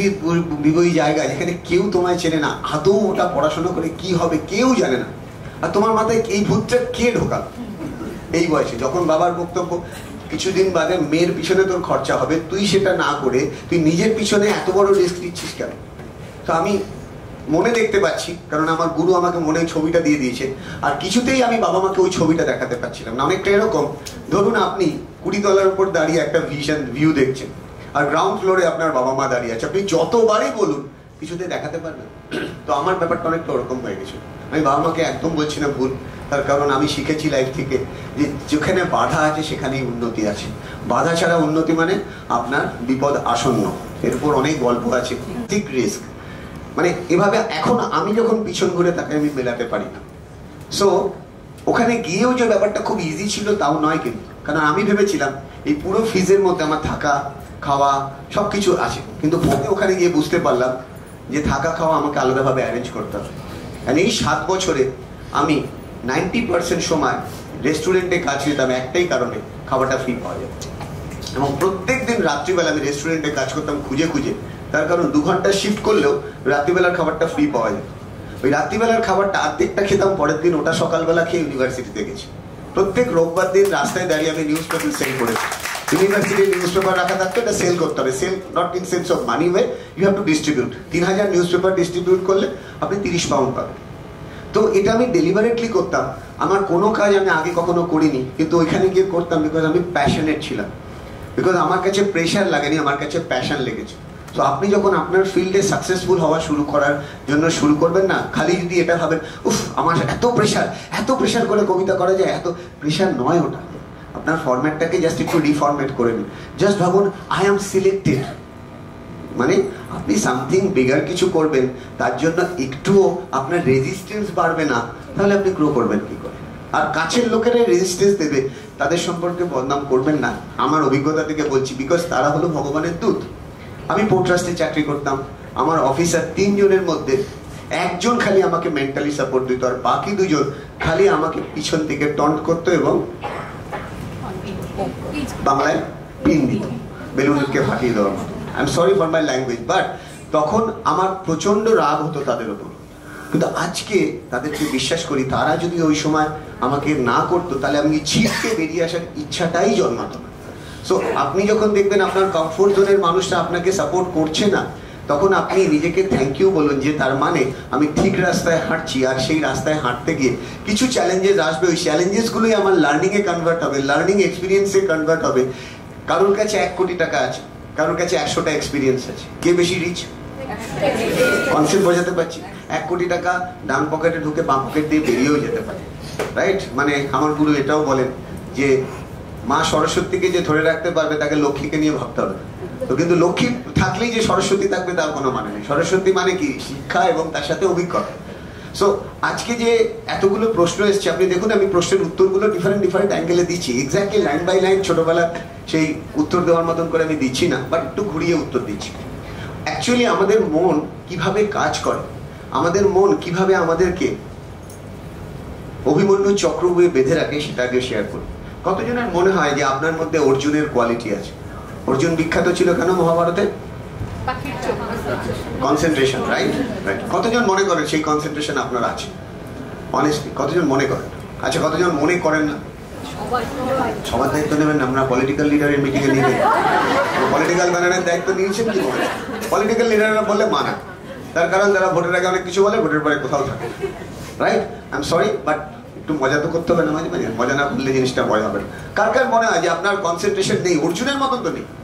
বিবয়ী জায়গা যেখানে কেউ তোমায় চেনে না, আদৌ ওটা পড়াশোনা করে কি হবে কেউ জানে না, আর তোমার মাথায় এই ভূতটা কে ঢোকাল এই বয়সে? যখন বাবার বক্তব্য কিছুদিন বাদে মেয়ের পিছনে তোর খরচা হবে, তুই সেটা না করে তুই নিজের পিছনে এত বড় রিস্ক নিচ্ছিস কেন? তো আমি মনে দেখতে পাচ্ছি, কারণ আমার গুরু আমাকে মনে ছবিটা দিয়ে দিয়েছে, আর কিছুতেই আমি বাবা মাকে ওই ছবিটা দেখাতে পারছিলাম না। অনেকটা এরকম, ধরুন আপনি 20 তলার উপর দাঁড়িয়ে একটা ভিউ দেখছেন, আর গ্রাউন্ড ফ্লোরে আপনার বাবা মা দাঁড়িয়ে আছে, আপনি যতবারই বলুন কিছুতে দেখাতে পারবেন। তো আমার ব্যাপারটা অনেকটা ওরকম হয়ে গেছে। আমি বাবা মাকে একদম বলছি না ভুল, তার কারণ আমি শিখেছি লাইফ থেকে যে যেখানে বাধা আছে সেখানেই উন্নতি আছে, বাধা ছাড়া উন্নতি মানে আপনার বিপদ আসন্ন। এরপর অনেক গল্প আছে, ঠিক রিস্ক, মানে এভাবে এখন আমি যখন পিছন ঘুরে তাকে আমি মেলাতে পারি না। সো ওখানে গিয়েও যে ব্যাপারটা খুব ইজি ছিল তাও নয়, কিন্তু কারণ আমি ভেবেছিলাম এই পুরো ফিজের মধ্যে আমার থাকা খাওয়া সবকিছু আছে, কিন্তু পরে ওখানে গিয়ে বুঝতে পারলাম যে থাকা খাওয়া আমাকে আলাদাভাবে অ্যারেঞ্জ করতে হবে। আর এই 7 বছরে আমি 90% সময় রেস্টুরেন্টে কাজ নিতাম একটাই কারণে, খাবারটা ফ্রি পাওয়া যায়। এবং প্রত্যেক দিন দিন রাত্রিবেলা আমি রেস্টুরেন্টে কাজ করতাম খুঁজে খুঁজে, তার কারণ 2 ঘন্টা শিফট করলেও রাত্রিবেলার খাবারটা ফ্রি পাওয়া যেত। ওই রাত্রিবেলার খাবারটা অর্ধেকটা খেতাম, পরের দিন ওটা সকালবেলা খেয়ে ইউনিভার্সিটিতে গেছি। প্রত্যেক রোববার দিন রাস্তায় দাঁড়িয়ে আমি নিউজ পেপার সেল করেছি। ইউনিভার্সিটির নিউজ পেপার রাখা থাকতো, এটা সেল করতে হবে। Sell not in sense of money way, you have to distribute. 3000 newspaper distribute করলে আপনি 30 পাউন্ড পাবেন। তো এটা আমি ডেলিভারেটলি করতাম। আমার কোনো কাজ আমি আগে কখনো করিনি, কিন্তু ওইখানে গিয়ে করতাম বিকজ আমি প্যাশনেট ছিলাম। বিকজ আমার কাছে প্রেশার লাগেনি, আমার কাছে প্যাশন লেগেছে। তো আপনি যখন আপনার ফিল্ডে সাকসেসফুল হওয়া শুরু করার জন্য শুরু করবেন না, খালি যদি এটা ভাবেন উফ আমার এত প্রেশার করে কবিতা করা যায়, এত প্রেশার নয় ওটা। আপনার ফরম্যাটটাকে জাস্ট একটু রিফরম্যাট করে নিন। জাস্ট ভাবুন আই অ্যাম সিলেক্টেড, মানে আপনি সামথিং বিগার কিছু করবেন, তার জন্য একটুও আপনার রেজিস্ট্যান্স বাড়বে না, তাহলে আপনি গ্রো করবেন কি করে? আর কাছের লোকেরা রেজিস্ট্যান্স দেবে, তাদের সম্পর্কে বদনাম করবেন না, আমার অভিজ্ঞতা থেকে বলছি, বিকজ তারা হলো ভগবানের দূত। আমি পোর্ট ট্রাস্টে চাকরি করতাম, আমার অফিসার 3 জনের মধ্যে 1 জন খালি আমাকে মেন্টালি সাপোর্ট দিত, আর বাকি 2 জন খালি আমাকে পিছন থেকে টন্ট করতো এবং বাংলায় পিন দিত, বেলুনকে ফাটিয়ে দেওয়ার মতো। I am sorry for my language, but তখন আমার প্রচন্ড রাগ হতো তাদের ওপর। কিন্তু আজকে তাদেরকে বিশ্বাস করি, তারা যদি ওই সময় আমাকে না করতো তাহলে আমি ছিটকে বেরিয়ে আসার ইচ্ছাটাই জন্মাতো না। সো আপনি যখন দেখবেন আপনার কমফোর্ট জোনের মানুষটা আপনাকে সাপোর্ট করছে না, তখন আপনি নিজেকে থ্যাংক ইউ বলুন, যে তার মানে আমি ঠিক রাস্তায় হাঁটছি। আর সেই রাস্তায় হাঁটতে গিয়ে কিছু চ্যালেঞ্জেস আসবে, ওই চ্যালেঞ্জেসগুলোই আমার লার্নিংয়ে কনভার্ট হবে, লার্নিং এক্সপিরিয়েন্সে কনভার্ট হবে। কারোর কাছে 1 কোটি টাকা আছে, কারোর কাছে 100টা এক্সপিরিয়েন্স আছে, কে বেশি রিচ? কনসেপ্ট বোঝাতে পারছি? 1 কোটি টাকা ডান পকেটে ঢুকে বাম পকেট দিয়ে বেরিয়েও যেতে পারে, রাইট? মানে আমার গুরু এটাও বলেন যে মা সরস্বতীকে যে ধরে রাখতে পারবে তাকে লক্ষ্মীকে নিয়ে ভাবতে হবে। তো কিন্তু লক্ষ্মী থাকলেই যে সরস্বতী থাকবে তার কোনো মানে নেই। সরস্বতী মানে কি? শিক্ষা এবং তার সাথে অভিজ্ঞতা। সো আজকে যে এতগুলো প্রশ্ন এসছে, আপনি দেখুন আমি প্রশ্নের উত্তরগুলো ডিফারেন্ট অ্যাঙ্গেলে দিচ্ছি, এক্স্যাক্টলি লাইন বাই লাইন ছোটবেলা সেই উত্তর দেওয়ার মতন করে আমি দিচ্ছি না, বাট একটু ঘুরিয়ে উত্তর দিচ্ছি। অ্যাকচুয়ালি আমাদের মন কিভাবে কাজ করে, আমাদের মন কিভাবে আমাদেরকে অভিমন্যু চক্রব্যূহে বেঁধে রাখে, সেটা আগে শেয়ার করি। কতজনের মনে হয় যে আপনার মধ্যে অর্জুনের কোয়ালিটি আছে? অর্জুন বিখ্যাত ছিল কেন মহাভারতে? Concentration, right? কতজন মনে করেন সেই কনসেন্ট্রেশন আপনার আছে? অনেস্টলি কতজন মনে করেন? আচ্ছা, কতজন মনে করেন না? সবার দায়িত্ব নেবেন না? আমরা পলিটিক্যাল লিডারের মিটিংয়ে নিয়ে নেই, পলিটিক্যাল ব্যানারের দায়িত্ব নিয়েছেন কি বলে? পলিটিক্যাল লিডাররা বললে মানা, তার কারণ তারা ভোটের আগে অনেক কিছু বলে, ভোটের পরে কোথাও থাকে, right? I am sorry, but একটু মজা তো করতে হবে না মাঝে মাঝে। মজা না করলে জিনিসটা মজা হবে না। কার কার মনে হয় যে আপনার কনসেন্ট্রেশন নেই? অর্জুনের মতন তো নেই।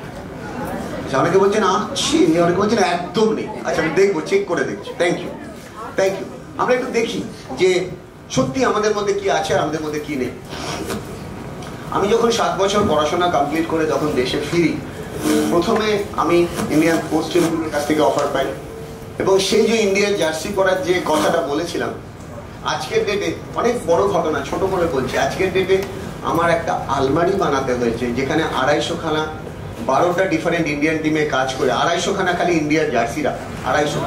অনেকে বলছেন আছি, অনেকে বলছেন একদম নেই। আচ্ছা, আমি দেখবো, চেক করে দেখছি। Thank you. আমরা একটু দেখি যে সত্যি আমাদের মধ্যে কি আছে আর আমাদের মধ্যে কি নেই। আমি যখন 7 বছর পড়াশোনা কমপ্লিট করে যখন দেশে ফিরি, প্রথমে আমি ইন্ডিয়ান পোস্টের কাছ থেকে অফার পাই, এবং সেই যে ইন্ডিয়ার জার্সি পরার যে কথাটা বলেছিলাম, আজকের ডেটে অনেক বড় ঘটনা, ছোট করে বলছি। আজকের ডেটে আমার একটা আলমারি বানাতে হয়েছে যেখানে 250 খানা, 12টা ডিফারেন্ট ইন্ডিয়ান টিমে কাজ করে 250 খানা খালি ইন্ডিয়ার জার্সি রাখা। 250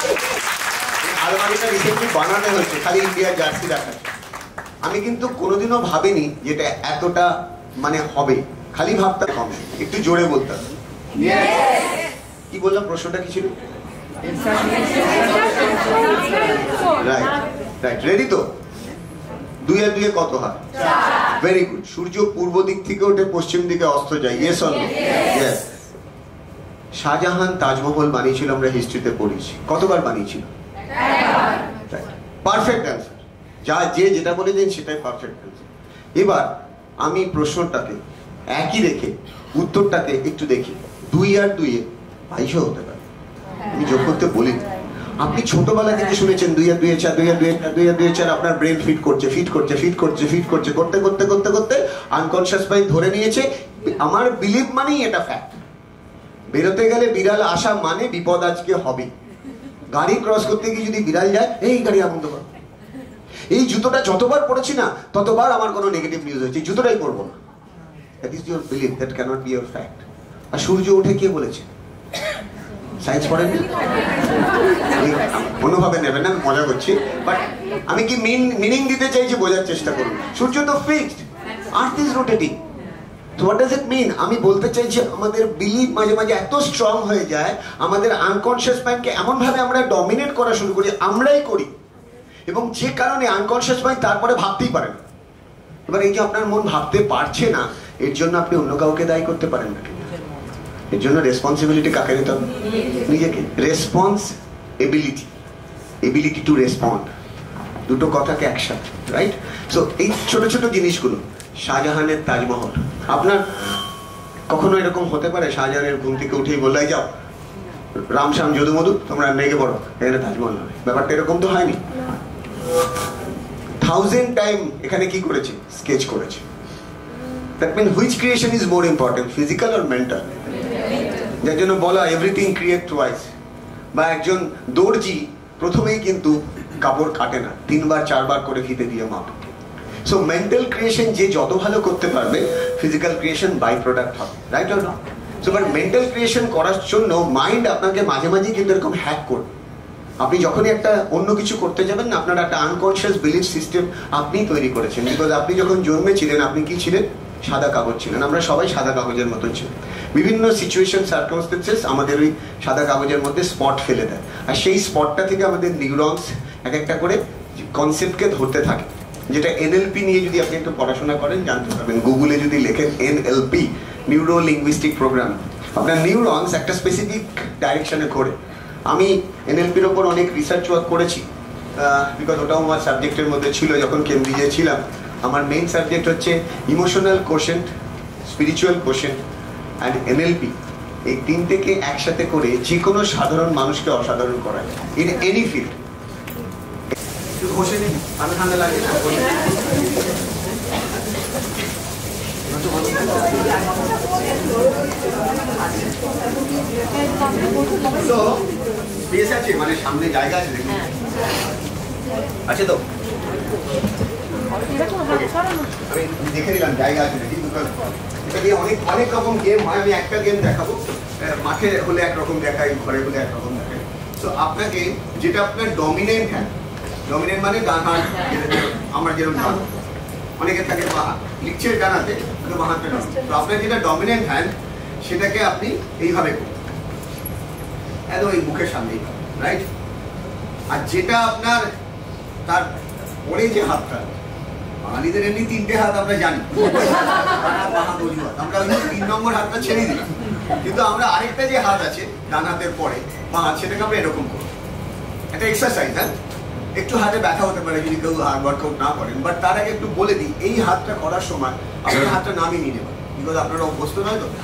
আলমারিটা রিসেন্টলি বানানো হয়েছে খালি ইন্ডিয়ার জার্সি রাখা। আমি কিন্তু কোনোদিনও ভাবিনি যেটা এতটা মানে হবে, খালি ভাবতাম কম। একটু জোরে বলতাম। কি বললাম? প্রশ্নটা কি ছিল? রাইট, রেডি তো? 2 আর 2 কত হয়? 4। Very good. সূর্য পূর্ব দিক থেকে ওঠে, পশ্চিম দিকে অস্ত যায়। Yes or no? Yes. Shah Jahan Taj Mahal বানিয়েছিল, আমরা হিস্ট্রিতে পড়েছি। কতবার বানিয়েছিল? Perfect answer. যে যেটা বলেছেন সেটাই পারফেক্ট অ্যান্সার। এবার আমি প্রশ্নটাকে একই রেখে উত্তরটাকে একটু দেখি। 2 আর 2 22 হতে পারে, আমি যোগ করতে বলি। আপনি ছোটবেলা থেকে শুনেছেন 2 আর 2 4, 2 আর 2 4, 2 আর 2 4। আপনার ব্রেন ফিট করছে করতে আনকনসিয়াস মাইন্ড ধরে নিয়েছে আমার বিলিভ মানেই এটা ফ্যাক্ট। বেরোতে গেলে বিড়াল আসা মানে বিপদ আজকে হবে। গাড়ি ক্রস করতে গিয়ে যদি বিড়াল যায়, এই গাড়ি আগুন দেবো। এই জুতোটা যতবার পড়েছি না ততবার আমার কোনো নেগেটিভ নিউজ হয়েছে, জুতোটাই পরবো না। That is your believe, that cannot be your fact. আর সূর্য ওঠে কে বলেছে? সায়েন্স পড়েন? কোনোভাবে নেবেন না, আমি মজা করছি, বাট আমি কি মিনিং দিতে চাইছি বোঝার চেষ্টা করুন। সূর্য তো fixed, earth is rotating. So what does it mean? আমি বলতে চাই যে আমাদের বিলিভ মাঝে মাঝে এত স্ট্রং হয়ে যায়, আমাদের আনকনশিয়াস মাইন্ডকে এমন ভাবে আমরা ডমিনেট করা শুরু করি, আমরাই করি, এবং যে কারণে আনকনশিয়াস মাইন্ড তারপরে ভাবতেই পারে না। এবার এই যে আপনার মন ভাবতে পারছে না, এর জন্য আপনি অন্য কাউকে দায়ী করতে পারেন না। এর জন্য রেসপন্সিবিলিটি কাকে নিতে হবে? নিজেকে। Response ability, ability to respond, দুটো কথাকে একসাথে, রাইট? সো এই ছোট ছোট জিনিসগুলো, শাহজাহানের তাজমহল, আপনার কখনো এরকম হতে পারে শাহজাহানের ঘুম থেকে উঠেই বললাই যাও রামশ্যাম যদু মধু তোমরা লেগে পড়ো, এখানে তাজমহল হবে? ব্যাপারটা এরকম তো হয়নি। 1000 টাইম এখানে কি করেছে? স্কেচ করেছে। That mean which creation is more important, physical or mental? যার জন্য বলা এভরিথিং ক্রিয়েট টুয়াইস। বা একজন দর্জি প্রথমেই কিন্তু কাপড় কাটে না, 3বার 4বার করে ফিতে দিয়ে মাপে। সো মেন্টাল ক্রিয়েশন যে যত ভালো করতে পারবে, ফিজিক্যাল ক্রিয়েশন বাই প্রোডাক্ট হবে, right or not? So but mental creation করার জন্য মাইন্ড আপনাকে মাঝে মাঝে কিন্তু এরকম হ্যাক করবে। আপনি যখনই একটা অন্য কিছু করতে যাবেন না, আপনার একটা আনকনশিয়াস বিলিফ সিস্টেম আপনি তৈরি করেছেন। বিকজ আপনি যখন জন্মেছিলেন আপনি কি ছিলেন? সাদা কাগজ ছিলেন। আমরা সবাই সাদা কাগজের মতন ছিলাম। বিভিন্ন সিচুয়েশন সার্কামস্টেন্সেস আমাদের ওই সাদা কাগজের মধ্যে স্পট ফেলে দেয়, আর সেই স্পটটা থেকে আমাদের নিউরনস এক একটা করে কনসেপ্টকে ধরতে থাকে, যেটা এনএলপি নিয়ে যদি আপনি একটু পড়াশোনা করেন জানতে পারবেন। গুগলে যদি লেখেন এনএলপি, নিউরো লিঙ্গুইস্টিক প্রোগ্রাম, আপনার নিউরনস একটা স্পেসিফিক ডাইরেকশনে ঘোরে। আমি এনএলপির ওপর অনেক রিসার্চ ওয়ার্ক করেছি, বিকজ ওটাও আমার সাবজেক্টের মধ্যে ছিল যখন কেমব্রিজে ছিলাম। আমার মেইন সাবজেক্ট হচ্ছে emotional quotient, spiritual quotient and NLP. এই তিনটেকে একসাথে করে যে কোনো সাধারণ মানুষকে অসাধারণ করা যায় ইন এনি ফিল্ড। বসে নিন, ঠান্ডা ঠান্ডা লাগে না? স্পেস আছে, মানে সামনে জায়গা আছে দেখুন, আছে তো? আমি দেখে নিলাম জায়গা আছে নাকি, এটা দিয়ে অনেক অনেক রকম গেম হয়। আমি একটা গেম দেখাবো, মাঠে হলে একরকম দেখাই, ঘরে হলে একরকম দেখাই। তো আপনাকে যেটা আপনার ডমিনেন্ট হ্যান্ড, ডমিনেন্ট মানে ডান হাত, আমরা যেরকম ডান, অনেকে থাকে বাঁ হাত, লিখছে ডানাতে বাঁ হাতটা ডান। তো আপনার যেটা ডমিনেন্ট হ্যান্ড সেটাকে আপনি এইভাবে করুন, একদম এই মুখের সামনেই, রাইট? আর যেটা আপনার তার পরে যে হাতটা, বাঙালিদের এমনি 3টে হাত আমরা জানি, আমরা ওই 3 নম্বর হাতটা ছেড়ে দিই, কিন্তু আমরা আরেকটা যে হাত আছে ডান হাতের পরে বাঁ হাত, সেটাকে আমরা এরকম করবো। একটা এক্সারসাইজ, হ্যাঁ, একটু হাতে ব্যথা হতে পারে যদি কেউ হার্ড ওয়ার্কআউট না করেন, বাট তার আগে একটু বলে দিই, এই হাতটা করার সময় আপনার হাতটা নামিয়ে নিয়ে নেবেন, বিকজ আপনারা অভ্যস্ত নয় তো,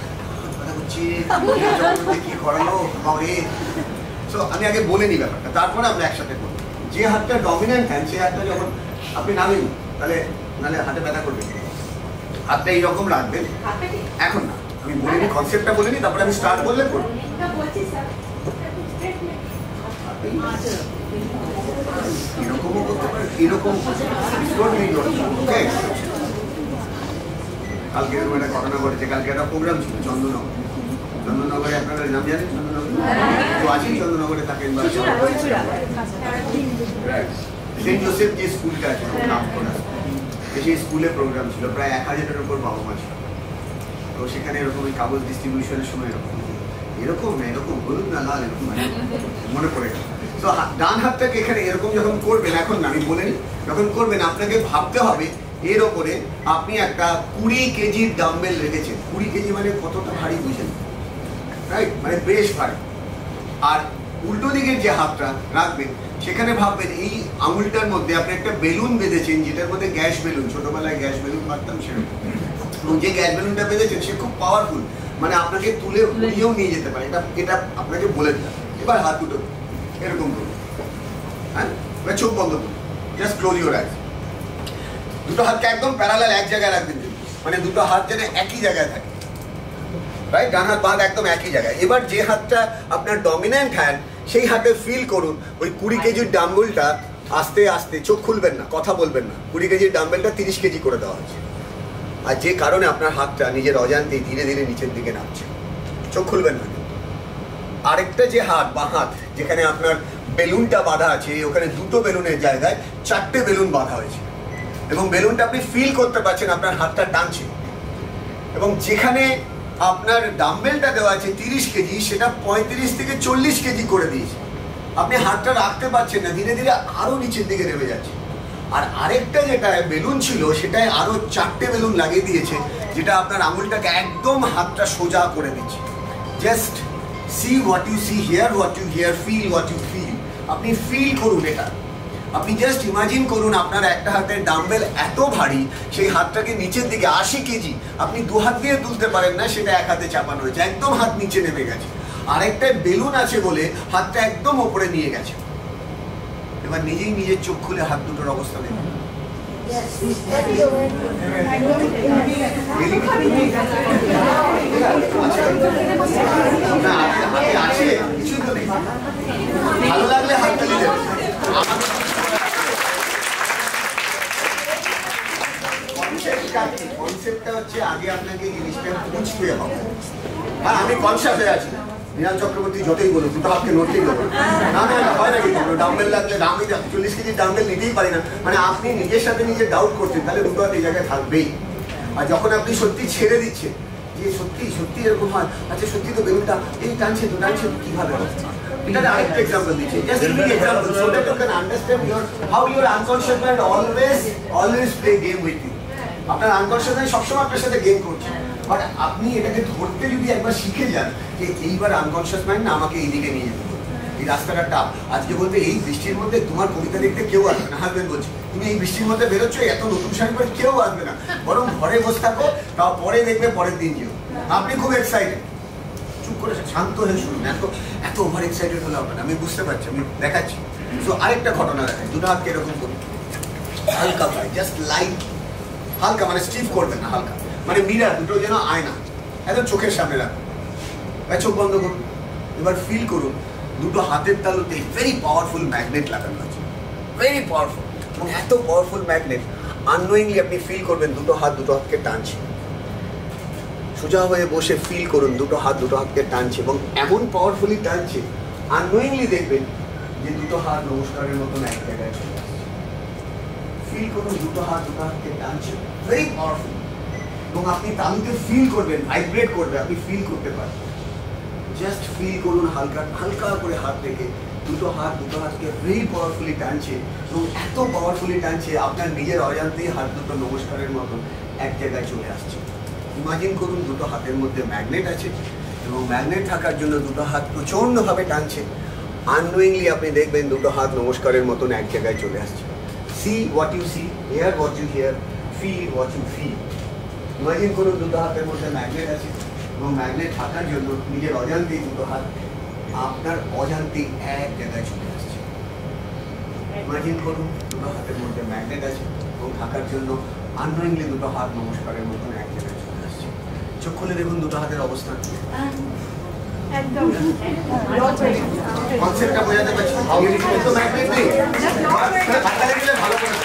কি করালো হবে। সো আমি আগে বলে নিই ব্যাপারটা, তারপরে আমরা একসাথে করবো। যে হাতটা ডমিনেন্ট হ্যান্ড, সেই হাতটা যখন আপনি নামিয়ে তাহলে নাহলে হাতে ব্যথা করবে। হাতটা এইরকম রাখবেন, এখন না, আমি বলে নিই, কনসেপ্টটা বলে নিই, তারপরে আমি স্টার্ট করলে করবো। এরকমও করতে পারে, এরকম। কালকে এরকম একটা ঘটনা ঘটেছে, কালকে একটা প্রোগ্রাম ছিল চন্দননগর। চন্দননগরে আপনারা নাম জানেন? চন্দননগর তো আছেই, চন্দননগরে থাকেন বা সেন্ট জোসেফ যে স্কুলটা আছে নাম করা, সেই স্কুলে প্রোগ্রাম ছিল, প্রায় 1000-এর উপর বাবা মা ছিল। তো সেখানে এরকম ওই কাগজ ডিস্ট্রিবিউশনের সময় এরকম এরকম না, এরকম হলুদ না লাল, এরকম মনে পড়ে গেল। তো ডান হাতটাকে এখানে এরকম যখন করবেন, এখন না আমি বলে নিই, যখন করবেন আপনাকে ভাবতে হবে এর ওপরে আপনি একটা 20 কেজির ডাম্বেল রেখেছেন। 20 কেজি মানে কতটা ভারী বুঝেন, রাইট? মানে বেশ ভারী। আর উল্টো দিকের যে হাতটা রাখবেন, সেখানে ভাববেন এই আঙুলটার মধ্যে আপনি একটা বেলুন বেঁধেছেন, যেটার মধ্যে গ্যাস বেলুন, ছোটবেলায় গ্যাস বেলুন মারতাম সেরকম। এবং যে গ্যাস বেলুনটা বেঁধেছেন সে খুব পাওয়ারফুল, মানে আপনাকে তুলে উড়িয়েও নিয়ে যেতে পারে। এটা আপনাকে বলে দিলাম। এবার হাত দুটো এরকম করুন, হ্যাঁ, চোখ বন্ধ করুন, জাস্ট ক্লোজ ইউর আইজ। দুটো হাতকে একদম প্যারালাল এক জায়গায় রাখবেন, মানে দুটো হাত যেন একই জায়গায় থাকে, রাইট? ডান হাত বাঁ হাত একদম একই জায়গায়। এবার যে হাতটা আপনার ডমিনেন্ট হ্যান্ড, সেই হাতে ফিল করুন ওই 20 কেজির ডাম্বেলটা আস্তে আস্তে, চোখ খুলবেন না, কথা বলবেন না, 20 কেজির ডাম্বেলটা 30 কেজি করে দেওয়া হয়েছে। আর যে কারণে আপনার হাতটা নিজের অজান্তেই ধীরে ধীরে নিচের দিকে নামছে, চোখ খুলবেন না। আরেকটা যে হাত, বাঁ হাত, যেখানে আপনার বেলুনটা বাঁধা আছে, ওখানে দুটো বেলুনের জায়গায় 4টে বেলুন বাঁধা হয়েছে, এবং বেলুনটা আপনি ফিল করতে পারছেন আপনার হাতটা টানছে। এবং যেখানে আপনার ডাম্বেলটা দেওয়া আছে 30 কেজি, সেটা 35 থেকে 40 কেজি করে দিয়েছে। আপনি হাতটা রাখতে পারছেন না, ধীরে ধীরে আরো নিচের দিকে নেমে যাচ্ছে। আর আরেকটা যেটা বেলুন ছিল, সেটায় আরো 4টে বেলুন লাগিয়ে দিয়েছে, যেটা আপনার আঙুলটাকে একদম হাতটা সোজা করে দিচ্ছে। Just see what you see, hear what you hear, feel what you feel. আপনি ফিল করুন এটা। আপনি জাস্ট ইমাজিন করুন আপনার একটা হাতের ডাম্বেল এত ভারী, সেই হাতটাকে নিচের দিকে 80 কেজি আপনি 2 হাত দিয়ে তুলতে পারেন না, সেটা 1 হাতে চাপানো হয়েছে, একদম হাত নিচে নেমে গেছে। আরেকটা বেলুন আছে বলে হাতটা একদম ওপরে নিয়ে গেছে। এবার নিজেই নিজের চোখ খুলে হাত দুটোর অবস্থা দেখুন। ভালো লাগলে হাত তুলে দেবেন। কনসেপ্টটা হচ্ছে আগে আপনাকে জিনিসটা বুঝতে হবে। হ্যাঁ, আমি কনসাস হয়ে আছি, মৃণাল চক্রবর্তী যতই বলুন, দুটো হাতকে নড়তেই দেবো না, হয় নাকি? ডাম্বেল লাগলে আমি 40 কেজির ডাম্বেল নিতেই পারি না, মানে আপনি নিজের সাথে নিজে ডাউট করছেন, তাহলে দুটো হাত এই জায়গায় থাকবেই। আর যখন আপনি সত্যি ছেড়ে দিচ্ছেন যে সত্যি সত্যি এরকম হয়, আচ্ছা সত্যি তো বেলুনটা এই টানছে তো কিভাবে হবে? এটা আরেকটা এক্সাম্পল দিচ্ছি, just giving example so that you can understand how your unconscious mind always play game with you. আপনার আনকনশিয়াস মাইন্ড সবসময় আপনার সাথে গেম করছে, বাট আপনি এটাকে ধরতে যদি একবার শিখে যান যে এইবার আনকনশিয়াস মাইন্ড না আমাকে এইদিকে নিয়ে যেতে হবে, এই রাস্তাটা টাপ। আজকে বলতে এই বৃষ্টির মধ্যে তোমার কবিতা দেখতে কেউ আসবে না, হাজবেন্ড বলছে তুমি এই বৃষ্টির মধ্যে বেরোচ্ছ, এত নতুন শাড়ি পরে কেউ আসবে না, বরং ঘরে বসে থাকো, তাও পরে দেখবে পরের দিন যেও। আপনি খুব এক্সাইটেড, চুপ করে শান্ত হয়ে শুনুন, এত ওভার এক্সাইটেড হলে হবে না, আমি বুঝতে পারছি, আমি দেখাচ্ছি। তো আরেকটা ঘটনা দেখাই, দুটো হাতকে এরকম করুন, হালকা ভাই, জাস্ট লাইট, হালকা, মানে স্টিফ করবেন না, হালকা, মানে মিরার দুটো যেন আয়না একদম চোখের সামনে রাখুন, চোখ বন্ধ করুন। এবার ফিল করুন দুটো হাতের তালুতে ভেরি পাওয়ারফুল ম্যাগনেট লাগানো আছে, ভেরি পাওয়ারফুল, এবং এত পাওয়ারফুল ম্যাগনেট আননোয়িংলি আপনি ফিল করবেন দুটো হাতকে টানছে। সোজা হয়ে বসে ফিল করুন দুটো হাতকে টানছে, এবং এমন পাওয়ারফুলি টানছে আননোয়িংলি দেখবেন যে দুটো হাত নমস্কারের মতন এক জায়গায় চলে আসছে। ফিল করুন দুটো হাতকে টানছে, ভেরি পাওয়ারফুল, এবং আপনি তালুতে ফিল করবেন, ভাইব্রেট করবে, আপনি ফিল করতে পারবেন। জাস্ট ফিল করুন হালকা করে হাত রেখে দুটো হাতকে ভেরি পাওয়ারফুলি টানছে, এবং এত পাওয়ারফুলি টানছে আপনার নিজের অজান্তেই হাত দুটো নমস্কারের মতন এক জায়গায় চলে আসছে। ইমাজিন করুন দুটো হাতের মধ্যে ম্যাগনেট আছে, এবং ম্যাগনেট থাকার জন্য দুটো হাত প্রচণ্ডভাবে টানছে। আননোয়িংলি আপনি দেখবেন দুটো হাত নমস্কারের মতন এক জায়গায় চলে আসছে। See what you see, hear what you hear, feel what you feel. Imagine করুন দুটো হাতের মধ্যে ম্যাগনেট আছে, এবং ম্যাগনেট থাকার জন্য নিজের অজান্তেই দুটো হাত আপনার অজান্তেই এক জায়গায় চলে আসছে। ইমাজিন করুন দুটো হাতের মধ্যে ম্যাগনেট আছে, এবং থাকার জন্য আননোয়িংলি দুটো হাত নমস্কারের মতন এক জায়গায় চলে আসছে। চোখ খুলে দেখুন দুটো হাতের অবস্থান। কনসেপ্টটা বোঝাতে পারছি? ম্যাগনেট নেই, ভালো করে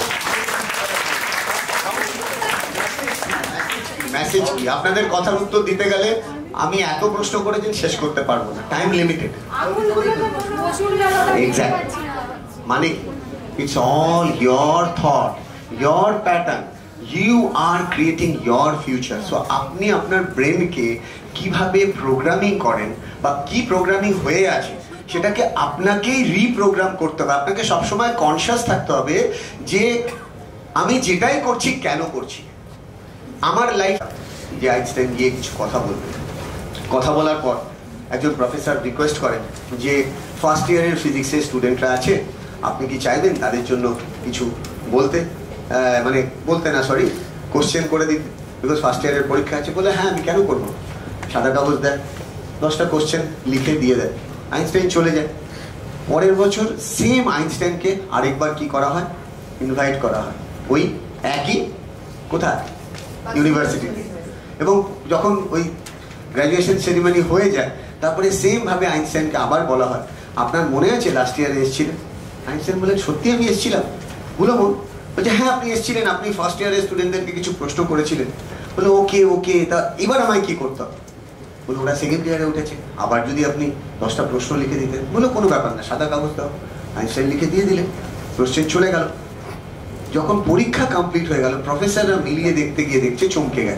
মেসেজ কি? আপনাদের কথার উত্তর দিতে গেলে আমি এত প্রশ্ন করেছেন শেষ করতে পারবো না, টাইম লিমিটেড। এক্স্যাক্ট, মানে it's all your thought, your pattern, you are creating your future. So আপনি আপনার ব্রেনকে কিভাবে প্রোগ্রামিং করেন বা কি প্রোগ্রামিং হয়ে আছে সেটাকে আপনাকেই রিপ্রোগ্রাম করতে হবে। আপনাকে সবসময় কনসিয়াস থাকতে হবে যে আমি যেটাই করছি কেন করছি। আমার লাইফ যে আইনস্টাইন গিয়ে কিছু কথা বলবেন, কথা বলার পর একজন প্রফেসর রিকোয়েস্ট করেন যে ফার্স্ট ইয়ারের ফিজিক্সের স্টুডেন্টরা আছে, আপনি কি চাইবেন তাদের জন্য কিছু বলতে, মানে বলতে না সরি কোশ্চেন করে দিতে, বিকজ ফার্স্ট ইয়ারের পরীক্ষা আছে। বলে হ্যাঁ আমি কেন করবো, সাদা কাগজ দেয়, 10টা কোশ্চেন লিখে দিয়ে দেয়, আইনস্টাইন চলে যায়। পরের বছর সেম আইনস্টাইনকে আরেকবার কি করা হয়, ইনভাইট করা হয় ওই একই কোথায়, ইউনিভার্সিটিতে। এবং যখন ওই গ্র্যাজুয়েশন সেরিমনি হয়ে যায় তারপরে সেম ভাবে আইনস্টাইনকে আবার বলা হয় আপনার মনে আছে লাস্ট ইয়ারে এসেছিলেন? আইনস্টাইন বলেন সত্যি আমি এসেছিলাম? বলো মন, বলছে হ্যাঁ আপনি এসেছিলেন, আপনি ফার্স্ট ইয়ারের স্টুডেন্টদেরকে কিছু প্রশ্ন করেছিলেন। বলে ওকে তা এবার আমায় কি করতে হবে? বলে ওরা সেকেন্ড ইয়ারে উঠেছে, আবার যদি আপনি 10টা প্রশ্ন লিখে দিতেন। বলে কোনো ব্যাপার না, সাদা কাগজ দাও। আইনস্টাইন লিখে দিয়ে দিলেন, কোশ্চেন চলে গেল। যখন পরীক্ষা কমপ্লিট হয়ে গেল প্রফেসররা মিলিয়ে দেখতে গিয়ে দেখছে চমকে গেছে।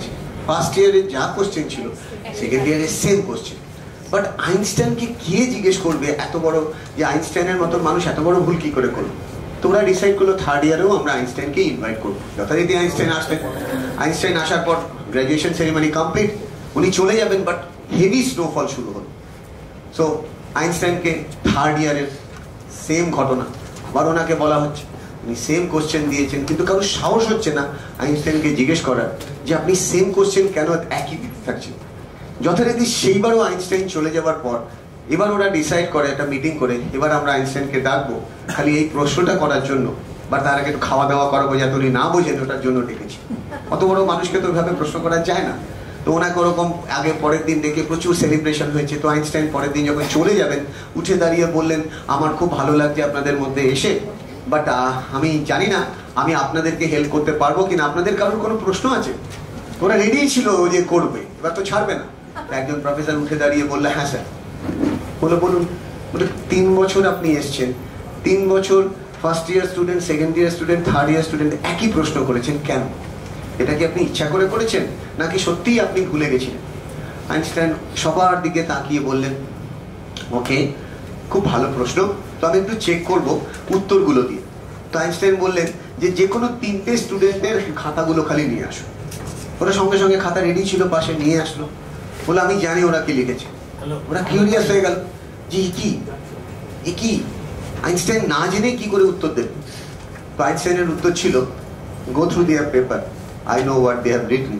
ফার্স্ট ইয়ারে যা কোশ্চেন ছিল সেকেন্ড ইয়ারে সেম কোশ্চেন। বাট আইনস্টাইনকে কে জিজ্ঞেস করবে এত বড়, যে আইনস্টাইনের মতো মানুষ এত বড় ভুল কি করে করলো? তোমরা ডিসাইড করলো থার্ড ইয়ারেও আমরা আইনস্টাইনকে ইনভাইট করবো। যথারীতি আইনস্টাইন আসলেন, আইনস্টাইন আসার পর গ্র্যাজুয়েশন সেরিমনি কমপ্লিট, উনি চলে যাবেন, বাট হেভি স্নোফল শুরু হলো। সো আইনস্টাইনকে থার্ড ইয়ারের সেম ঘটনা, আবার ওনাকে বলা হচ্ছে, উনি সেম কোশ্চেন দিয়েছেন, কিন্তু কারোর সাহস হচ্ছে না আইনস্টাইনকে জিজ্ঞেস করার যে আপনি সেম কোশ্চেন কেন একই দিতে থাকছেন। যথারীতি সেইবারও আইনস্টাইন চলে যাওয়ার পর এবার ওরা ডিসাইড করে একটা মিটিং করে, এবার আমরা আইনস্টাইনকে ডাকবো খালি এই প্রশ্নটা করার জন্য, বা তার আগে একটু খাওয়া দাওয়া করাবো যাতে উনি না বোঝেন, ওটার জন্য ডেকেছি। অত বড় মানুষকে তো ওইভাবে প্রশ্ন করা যায় না। তো ওনাকে ওরকম আগে পরের দিন ডেকে প্রচুর সেলিব্রেশন হয়েছে। তো আইনস্টাইন পরের দিন যখন চলে যাবেন উঠে দাঁড়িয়ে বললেন, আমার খুব ভালো লাগছে আপনাদের মধ্যে এসে, বাট আমি জানি না আমি আপনাদেরকে হেল্প করতে পারবো কিনা, আপনাদের কারোর কোনো প্রশ্ন আছে? ওরা রেডি ছিল যে করবে, এবার তো ছাড়বে না। একজন প্রফেসর উঠে দাঁড়িয়ে বললে, হ্যাঁ স্যার। বলে বলুন। বলে 3 বছর আপনি এসছেন, 3 বছর first year student, second year student, third year student একই প্রশ্ন করেছেন, কেন? এটা কি আপনি ইচ্ছা করে করেছেন নাকি সত্যিই আপনি ভুলে গেছিলেন? আইনস্টাইন সবার দিকে তাকিয়ে বললেন, ওকে, খুব ভালো প্রশ্ন, তো আমি একটু চেক করব উত্তরগুলো দিয়ে। তো আইনস্টাইন বললেন যে কোনো 3টে স্টুডেন্টের খাতাগুলো খালি নিয়ে আসো। ওরা সঙ্গে সঙ্গে খাতা রেডি ছিল, পাশে নিয়ে আসলো। বলে আমি জানি ওরা কি লিখেছে। ওরা কিউরিয়াস হয়ে গেল যে এ কি আইনস্টাইন না জেনে কি করে উত্তর দেবে। তো আইনস্টাইনের উত্তর ছিল, go through their paper, I know what they have written,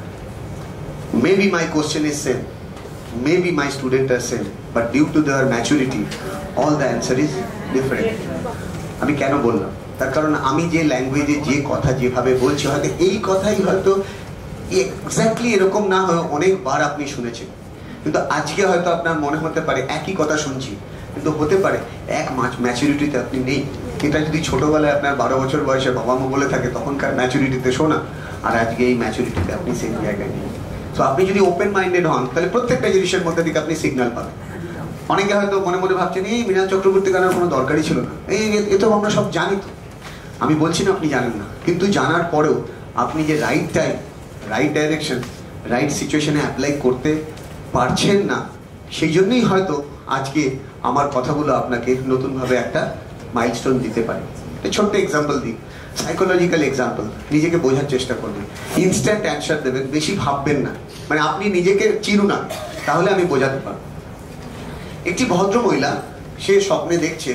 maybe my question is same, maybe my student are same, but due to their maturity all the answer is different. আমি কেন বললাম? তার কারণ আমি যে ল্যাঙ্গুয়েজে যে কথা যেভাবে বলছি, হয়তো এই কথাই হয়তো এক্স্যাক্টলি এরকম না হয় অনেকবার আপনি শুনেছেন, কিন্তু আজকে হয়তো আপনার মনে হতে পারে একই কথা শুনছি, কিন্তু হতে পারে এক ম্যাচুরিটিতে আপনি নেই। এটা যদি ছোটবেলায় আপনার 12 বছর বয়সে বাবা মা বলে থাকে তখনকার ম্যাচুরিটিতে শোনা, আর আজকে এই ম্যাচুরিটিতে আপনি সেই জায়গায় নেই। তো আপনি যদি ওপেন মাইন্ডেড হন তাহলে প্রত্যেকটা জিনিসের মধ্যে দিকে আপনি সিগন্যাল পাবেন। অনেকে হয়তো মনে মনে ভাবছেন এই মৃণাল চক্রবর্তী গানের কোনো দরকারই ছিল না, এ তো আমরা সব জানি। তো আমি বলছি না আপনি জানেন না, কিন্তু জানার পরেও আপনি যে right time, right direction, right সিচুয়েশনে অ্যাপ্লাই করতে পারছেন না, সেই জন্যই হয়তো আজকে আমার কথাগুলো আপনাকে নতুনভাবে একটা মাইলস্টোন দিতে পারে। ছোট্ট এক্সাম্পল দিই, সাইকোলজিক্যাল এক্সাম্পল, নিজেকে বোঝার চেষ্টা করবেন, ইনস্ট্যান্ট অ্যান্সার দেবেন, বেশি ভাববেন না, মানে আপনি নিজেকে চিনুন না, তাহলে আমি বোঝাতে পারব। একটি ভদ্র মহিলা, সে স্বপ্নে দেখছে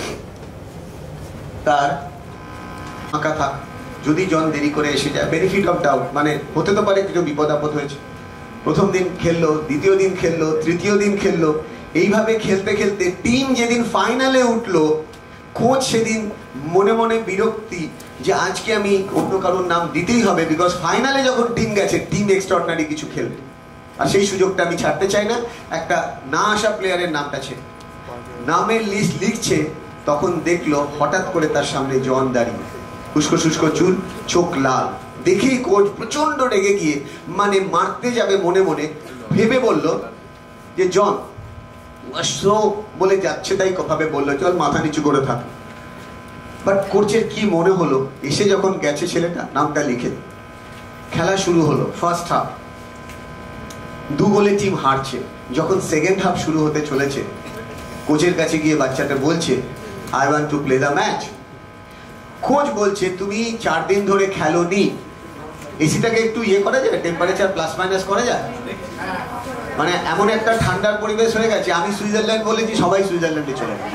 তার ফাঁকা থাক, যদি জন দেরি করে এসে যায়, বেনিফিট অফ ডাউট, মানে হতে তো পারে কিছু বিপদ আপদ হয়েছে। প্রথম দিন খেললো, দ্বিতীয় দিন খেললো, তৃতীয় দিন খেললো, এইভাবে খেলতে খেলতে টিম যেদিন ফাইনালে উঠলো, কোচ সেদিন মনে মনে বিরক্তি যে আজকে আমি অন্য কারোর নাম দিতেই হবে, বিকজ ফাইনালে যখন টিম গেছে, টিম এক্সট্রাঅর্ডিনারি কিছু খেলবে, আর সেই সুযোগটা আমি ছাড়তে চাই না। একটা না আসা প্লেয়ারের নামটা ছে নামের লিস্ট লিখছে, তখন দেখলো হঠাৎ করে তার সামনে জন দাঁড়িয়ে, উস্কো শুষ্ক চুল, চোখ লাল, দেখেই কোচ প্রচন্ড রেগে গিয়ে মানে মারতে যাবে মনে মনে, ভেবে বলল যে জন বলে যাচ্ছে তাই ভাবে বললো, চল মাথা নিচু করে থাক। বাট কোচের কি মনে হলো, এসে যখন গেছে ছেলেটা, নামটা লিখে, খেলা শুরু হলো। ফার্স্ট হাফ 2 গোলে টিম হারছে। যখন সেকেন্ড হাফ শুরু হতে চলেছে, কোচের কাছে গিয়ে বাচ্চাটা বলছে, I want to play the match. Coach বলছে, তুমি 4 দিন ধরে খেলোনি, এসিটাকে একটু করা যায়, টেম্পারেচার প্লাস মাইনাস করা যায়, মানে এমন একটা ঠান্ডার পরিবেশ হয়ে গেছে, আমি সুইজারল্যান্ড বলেছি, সবাই সুইজারল্যান্ডে চলে গেছে,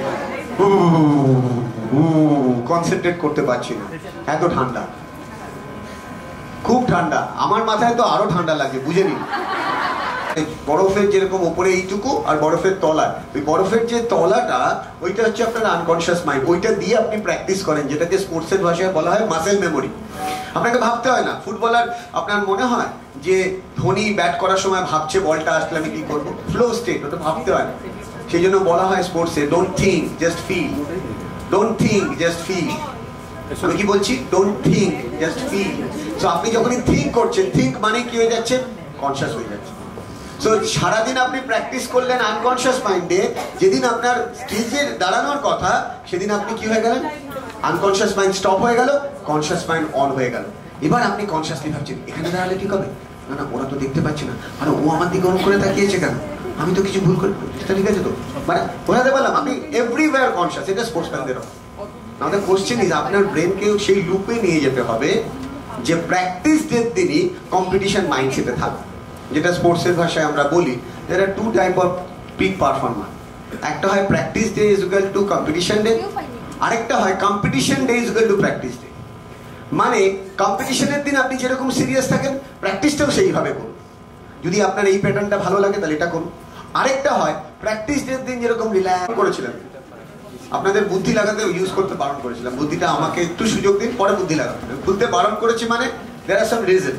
কনসেন্ট্রেট করতে পারছি না, এত ঠান্ডা, খুব ঠান্ডা। আমার মাথায় তো আরো ঠান্ডা লাগে, বুঝে নিন। বরফের যেরকম উপরে এইটুকু আর বরফের তলা, ওই বরফের যে তলাটা, ওইটা হচ্ছে আপনার আনকনসিয়াস মাইন্ড, ওইটা দিয়ে আপনি প্র্যাকটিস করেন, যেটাকে স্পোর্টসের ভাষায় বলা হয় মাসেল মেমোরি। আপনাকে ভাবতে হয় না। ফুটবলার, আপনার মনে হয় যে ধোনি ব্যাট করার সময় ভাবছে বলটা আসলে আমি কি করবো, ফ্লো স্টেট, ওটা ভাবতে হয় না। সেই জন্য বলা হয় স্পোর্টসে, don't think just feel, don't think just feel. আমি কি বলছি? Don't think just feel. So আপনি যখনই থিঙ্ক করছেন, থিঙ্ক মানে কি হয়ে যাচ্ছে, কনসিয়াস হয়ে যাচ্ছে। সো সারাদিন আপনি প্র্যাকটিস করলেন আনকনসিয়াস মাইন্ডে, যেদিন আপনার স্টেজে দাঁড়ানোর কথা সেদিন আপনি কি হয়ে গেলেন, আনকনসিয়াস মাইন্ড স্টপ হয়ে গেল, কনসিয়াস মাইন্ড অন হয়ে গেল। এবার আপনি কনসিয়াসলি ভাবছেন এখানে দাঁড়ালে ঠিক হবে, না না ওরা তো দেখতে পাচ্ছে না, আরে ও আমার দিকে অন করে তাকিয়েছে কেন, আমি তো কিছু ভুল করি, সেটা ঠিক আছে তো, মানে বোঝাতে পারলাম আমি এভরিওয়্যার কনসিয়াস। এটা স্পোর্টসম্যানদেরও আমাদের কোশ্চেন ইজ আপনার ব্রেনকেও সেই লুপে নিয়ে যেতে হবে যে প্র্যাকটিস ডের দিনই কম্পিটিশন মাইন্ডসেটে থাকবে। যেটা স্পোর্টসের ভাষায় আমরা বলি there are two type of peak performer, একটা হয় practice day is equal to competition day, আরেকটা হয় competition day is equal to practice day. মানে কম্পিটিশনের দিন আপনি যেরকম সিরিয়াস থাকেন প্র্যাকটিসটাও সেইভাবে করুন, যদি আপনার এই প্যাটার্নটা ভালো লাগে তাহলে এটা করুন। আরেকটা হয় প্র্যাকটিস ডের দিন যেরকম রিল্যাক্স করেছিলেন, আপনাদের বুদ্ধি লাগাতে ইউজ করতে বারণ করেছিলাম, বুদ্ধিটা আমাকে একটু সুযোগ দিন পরে বুদ্ধি লাগাতে, বুঝতে বারণ করেছি মানে দেয়ার আর সাম রিজন।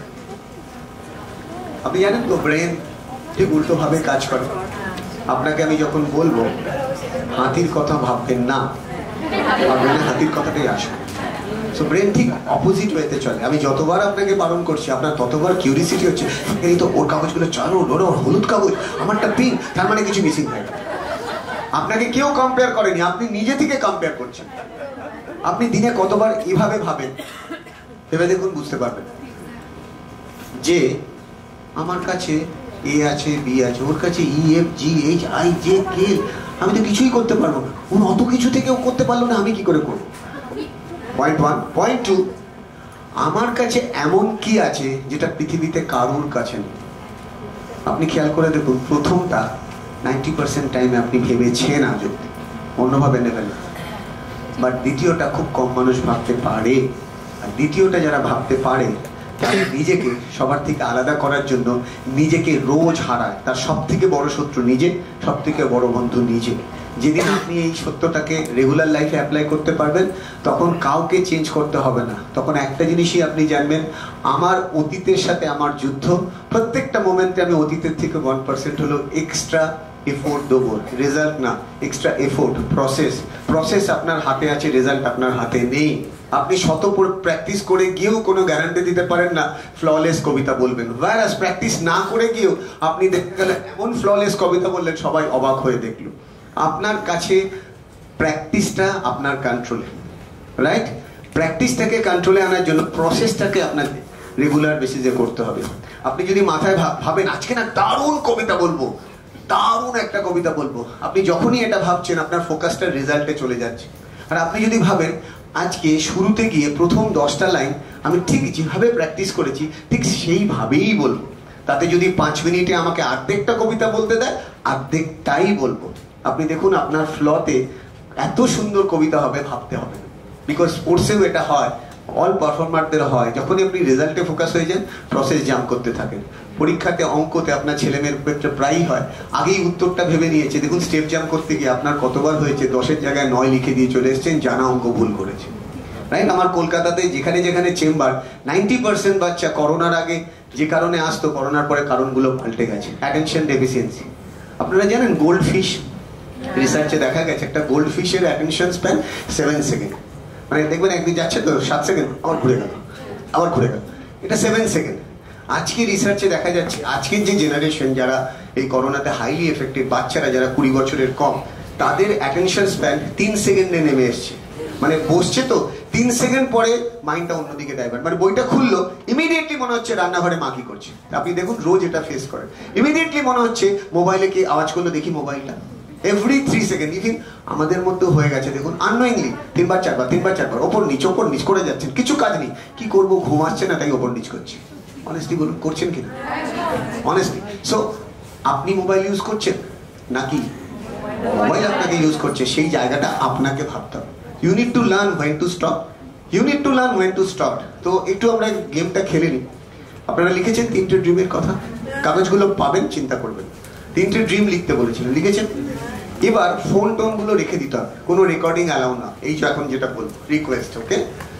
আপনি জানেন তো ব্রেন ঠিক উল্টো ভাবে কাজ করে। আপনাকে আমি যখন বলবো হাতির কথা ভাববেন না, ভাববেন না হাতির কথাটাই আসবে। সো ব্রেন ঠিক অপোজিট ওয়েতে চলে। আমি যতবার আপনাকে বারণ করছি আপনার ততবার কিউরিসিটি হচ্ছে, এই তো ওর কাগজগুলো চালো, ওর হলুদ কাগজ, আমারটা পিঙ্ক, তার মানে কিছু মিসিং হয়ে গেল। আপনাকে কেউ কম্পেয়ার করেনি, আপনি নিজে থেকে কম্পেয়ার করছেন। আপনি দিনে কতবার এভাবে ভাবেন ভেবে দেখুন, বুঝতে পারবেন যে আমার কাছে এ আছে, বি আছে, ওর কাছে E, F, G, H, I, J, K, আমি তো কিছুই করতে পারবো না, ওর অত কিছু থেকেও করতে পারলো না, আমি কি করে করবো? পয়েন্ট 1। পয়েন্ট 2, আমার কাছে এমন কি আছে যেটা পৃথিবীতে কারোর কাছে নেই। আপনি খেয়াল করে দেখুন, প্রথমটা 90% টাইমে আপনি ভেবেছেন আজ অব্দি, অন্যভাবে নেবেন না। বাট দ্বিতীয়টা খুব কম মানুষ ভাবতে পারে। আর দ্বিতীয়টা যারা ভাবতে পারে তারা নিজেকে সবার থেকে আলাদা করার জন্য নিজেকে রোজ হারায়। তার সব থেকে বড় শত্রু নিজে, সব থেকে বড় বন্ধু নিজে। যেদিন আপনি এই সত্যটাকে রেগুলার লাইফে অ্যাপ্লাই করতে পারবেন তখন কাউকে চেঞ্জ করতে হবে না। তখন একটা জিনিসই আপনি জানবেন, আমার অতীতের সাথে আমার যুদ্ধ, প্রত্যেকটা মোমেন্টে আমি অতীতের থেকে 1% হলো এক্সট্রা এফোর্ট দেবো, রেজাল্ট না, এক্সট্রা এফোর্ট। প্রসেস আপনার হাতে আছে, রেজাল্ট আপনার হাতে নেই। আপনি শত প্র্যাকটিস করে গিয়েও কোনো গ্যারান্টি দিতে পারেন না ফ্ললেস কবিতা বলবেন, ওয়ারাস প্র্যাকটিস না করে গিয়েও আপনি দেখতে গেলে এমন ফ্ললেস কবিতা বললেন সবাই অবাক হয়ে দেখলো। আপনার কাছে প্র্যাকটিসটা আপনার কন্ট্রোলে, রাইট? প্র্যাকটিসটাকে কন্ট্রোলে আনার জন্য প্রসেসটাকে আপনাকে রেগুলার বেসিসে করতে হবে। আপনি যদি মাথায় ভাবেন আজকে না দারুণ কবিতা বলবো, দারুণ একটা কবিতা বলবো, আপনি যখনই এটা ভাবছেন আপনার ফোকাসটা রেজাল্টে চলে যাচ্ছে। আর আপনি যদি ভাবেন আজকে শুরুতে গিয়ে প্রথম 10টা লাইন আমি ঠিক যেভাবে প্র্যাকটিস করেছি ঠিক সেইভাবেই বলবো, তাতে যদি 5 মিনিটে আমাকে অর্ধেকটা কবিতা বলতে দেয় অর্ধেকটাই বলবো, আপনি দেখুন আপনার ফ্লতে এত সুন্দর কবিতা হবে, ভাবতে হবে না। বিকজ স্পোর্টসেও এটা হয়, অল পারফর্মারদের হয়, যখনই আপনি রেজাল্টে ফোকাস হয়ে যান প্রসেস জাম্প করতে থাকেন। পরীক্ষাতে অঙ্কতে আপনার ছেলেমেয়ের ক্ষেত্রে প্রায়ই হয়, আগেই উত্তরটা ভেবে নিয়েছে। দেখুন স্টেপ জাম্প করতে গিয়ে আপনার কতবার হয়েছে 10-এর জায়গায় 9 লিখে দিয়ে চলে এসেছেন, জানা অঙ্ক ভুল করেছে, রাইট? আমার কলকাতাতে যেখানে যেখানে চেম্বার, 90% বাচ্চা করোনার আগে যে কারণে আসতো করোনার পরে কারণগুলো পাল্টে গেছে। Attention deficiency. আপনারা জানেন গোল্ড ফিশ রিসার্চে দেখা গেছে একটা গোল্ড ফিশের অ্যাটেনশন স্প্যান 7 সেকেন্ড। মানে দেখবেন একদিন যাচ্ছে তো 7 সেকেন্ড, আবার ঘুরে গেল, আবার ঘুরে গেল, এটা 7 সেকেন্ড। আজকে রিসার্চে দেখা যাচ্ছে আজকের যে জেনারেশন যারা এই করোনাতে হাইলি এফেক্টেড, বাচ্চারা যারা 20 বছরের কম, তাদের অ্যাটেনশন স্প্যান 3 সেকেন্ডে নেমে এসছে। মানে বসছে তো 3 সেকেন্ড পরে মাইন্ডটা অন্যদিকে ডাইভার্ট, মানে বইটা খুললো ইমিডিয়েটলি মনে হচ্ছে রান্নাঘরে মা কি করছে। আপনি দেখুন রোজ এটা ফেস করেন, ইমিডিয়েটলি মনে হচ্ছে মোবাইলে কি আওয়াজ করলো দেখি মোবাইলটা, এভরি 3 সেকেন্ড। ইভিন আমাদের মধ্যে হয়ে গেছে দেখুন আননোয়িংলি 3বার 4বার ওপর নিচ করে যাচ্ছেন, কিছু কাজ নেই, কি করবো, ঘুম আসছে না তাই ওপর নিচ করছে। অনেস্টলি বলুন করছেন কিনা? অনেস্টলি। সো আপনি মোবাইল ইউজ করছেন নাকি মোবাইল আপনাকে ইউজ করছে, সেই জায়গাটা আপনাকে ভাবতে হবে। You need to learn when to stop, তো একটু আমরা গেমটা খেলে নিই। আপনারা লিখেছেন 3টে ড্রিমের কথা, কাগজগুলো পাবেন, চিন্তা করবেন। 3টে ড্রিম লিখতে বলেছিলেন, লিখেছেন। এবার ফোন টোন গুলো রেখে দিতে হবে, কোনো রেকর্ডিং অ্যালাউ না। এই যে এখন যেটা বলবো রিকোয়েস্ট, ওকে?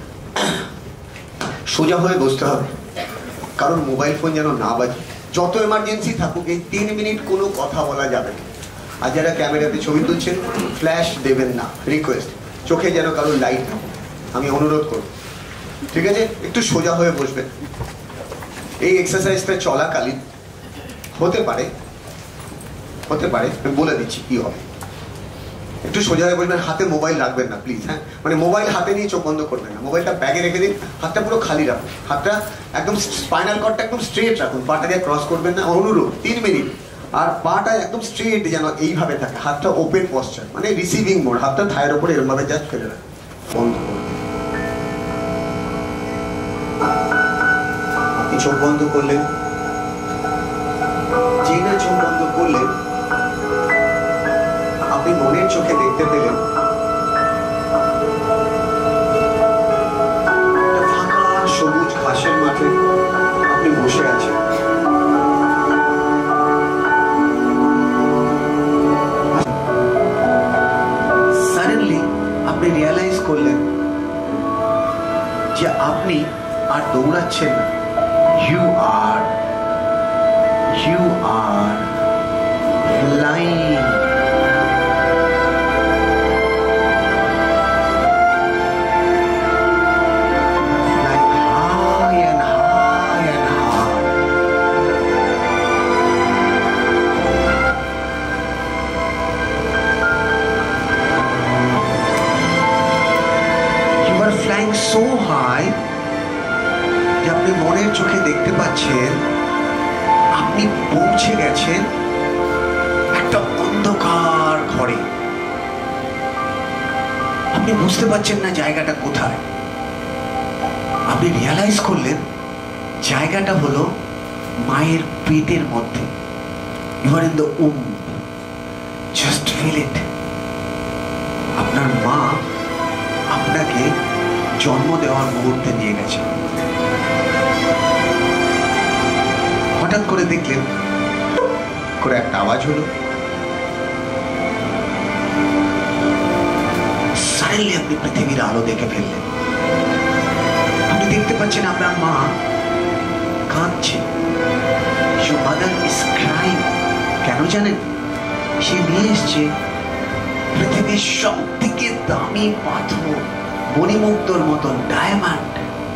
সোজা হয়ে বসতে হবে, কারণ মোবাইল ফোন যেন না বাজে। যত এমার্জেন্সি থাকুক এই 3 মিনিট কোনো কথা বলা যাবে না। আর যারা ক্যামেরাতে ছবি তুলছেন ফ্ল্যাশ দেবেন না, রিকোয়েস্ট। চোখে যেন কারোর লাইট না, আমি অনুরোধ করব, ঠিক আছে? একটু সোজা হয়ে বসবেন। এই এক্সারসাইজটা চলাকালীন হতে পারে আমি বলে দিচ্ছি কি হবে। একটু সোজা হয়ে বলবেন, হাতে মোবাইল রাখবেন না প্লিজ। হ্যাঁ, মানে মোবাইল হাতে নিয়ে চোখ বন্ধ করবেন না, মোবাইলটা ব্যাগে রেখে দিন, হাতটা পুরো খালি রাখুন, হাতটা একদম স্পাইনাল কর্ডটা একদম স্ট্রেট রাখুন, পাটাকে ক্রস করবেন না, অনুরোধ 3 মিনিট। আর পাটা একদম স্ট্রেট যেন এইভাবে থাকে, হাতটা ওপেন পশ্চার, মানে রিসিভিং মোড, হাতটা থায়ের উপরে এরকমভাবে জাস্ট ফেলে রাখুন, বন্ধ করুন। আপনি চোখ বন্ধ করলেন, যেই না চোখ বন্ধ করলেন আপনি মনের চোখে দেখতে পেলেন ফাঁকা সবুজ ঘাসের মাঠে আপনি বসে আছেন। সাডেনলি আপনি রিয়ালাইজ করলেন যে আপনি আর দৌড়াচ্ছেন না, you are flying. Flying so high যে আপনি মনের চোখে দেখতে পাচ্ছেন আপনি পৌঁছে গেছেন একটা অন্ধকার ঘরে। আপনি বুঝতে পারছেন না জায়গাটা কোথায়। আপনি রিয়ালাইজ করলেন জায়গাটা হলো মায়ের পেটের মধ্যে। You are in the um, just feel it. আপনার মা আপনাকে জন্ম দেওয়ার মুহূর্তে নিয়ে গেছে। হঠাৎ করে দেখলেন করে একটা আওয়াজ হলো, সাডেনলি আপনি পৃথিবীর আলো দেখে ফেললেন। আপনি দেখতে পাচ্ছেন আপনার মা কাঁদছে। Your mother is crying. কেন জানেন? সে নিয়ে এসছে পৃথিবীর সব থেকে দামি পাথর, মণিমুক্তর মতন ডায়মন্ড।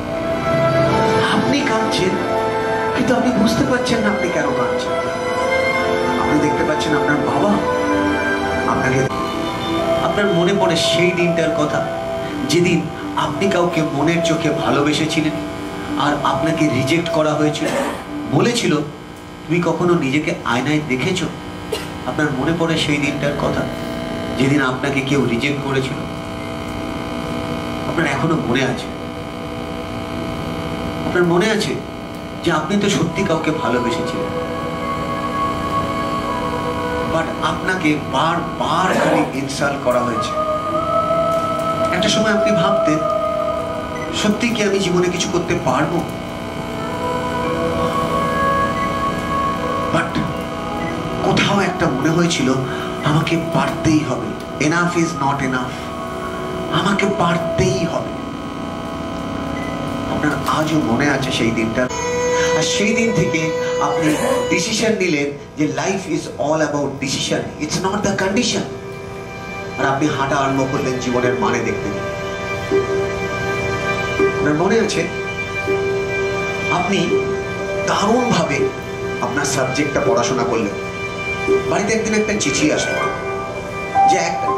আপনি কাঁদছেন কিন্তু আপনি বুঝতে পারছেন না আপনি কেন কাঁদছেন। আপনি দেখতে পাচ্ছেন আপনার বাবা আপনাকে। আপনার মনে পড়ে সেই দিনটার কথা যেদিন আপনি কাউকে মনের চোখে ভালোবেসেছিলেন আর আপনাকে রিজেক্ট করা হয়েছিল। বলেছিল তুমি কখনো নিজেকে আয়নায় দেখেছ? আপনার মনে পড়ে সেই দিনটার কথা যেদিন আপনাকে কেউ রিজেক্ট করেছিল? আপনার এখনো মনে আছে? আপনার মনে আছে যে আপনি তো সত্যি কাউকে ভালোবেসেছিলেন, বাট আপনাকে বারবার খালি ইনসাল্ট করা হয়েছে। একটা সময় আপনি ভাবতেন সত্যি কি আমি জীবনে কিছু করতে পারবো, বাট কোথাও একটা মনে হয়েছিল আমাকে পারতেই হবে। এনাফ ইজ নট এনাফ, আমাকে পারতেই হবে। আপনার আজও মনে আছে সেই দিনটা। আর সেই দিন থেকে আপনি ডিসিশন নিলেন যে life is all about decision, it's not the condition. আর আপনি হাঁটা আরম্ভ করলেন জীবনের মানে দেখতে। আপনার মনে আছে আপনি দারুণ ভাবে আপনার সাবজেক্টটা পড়াশোনা করলেন। বাড়িতে একদিন একটা চিঠি আসলো যে একটা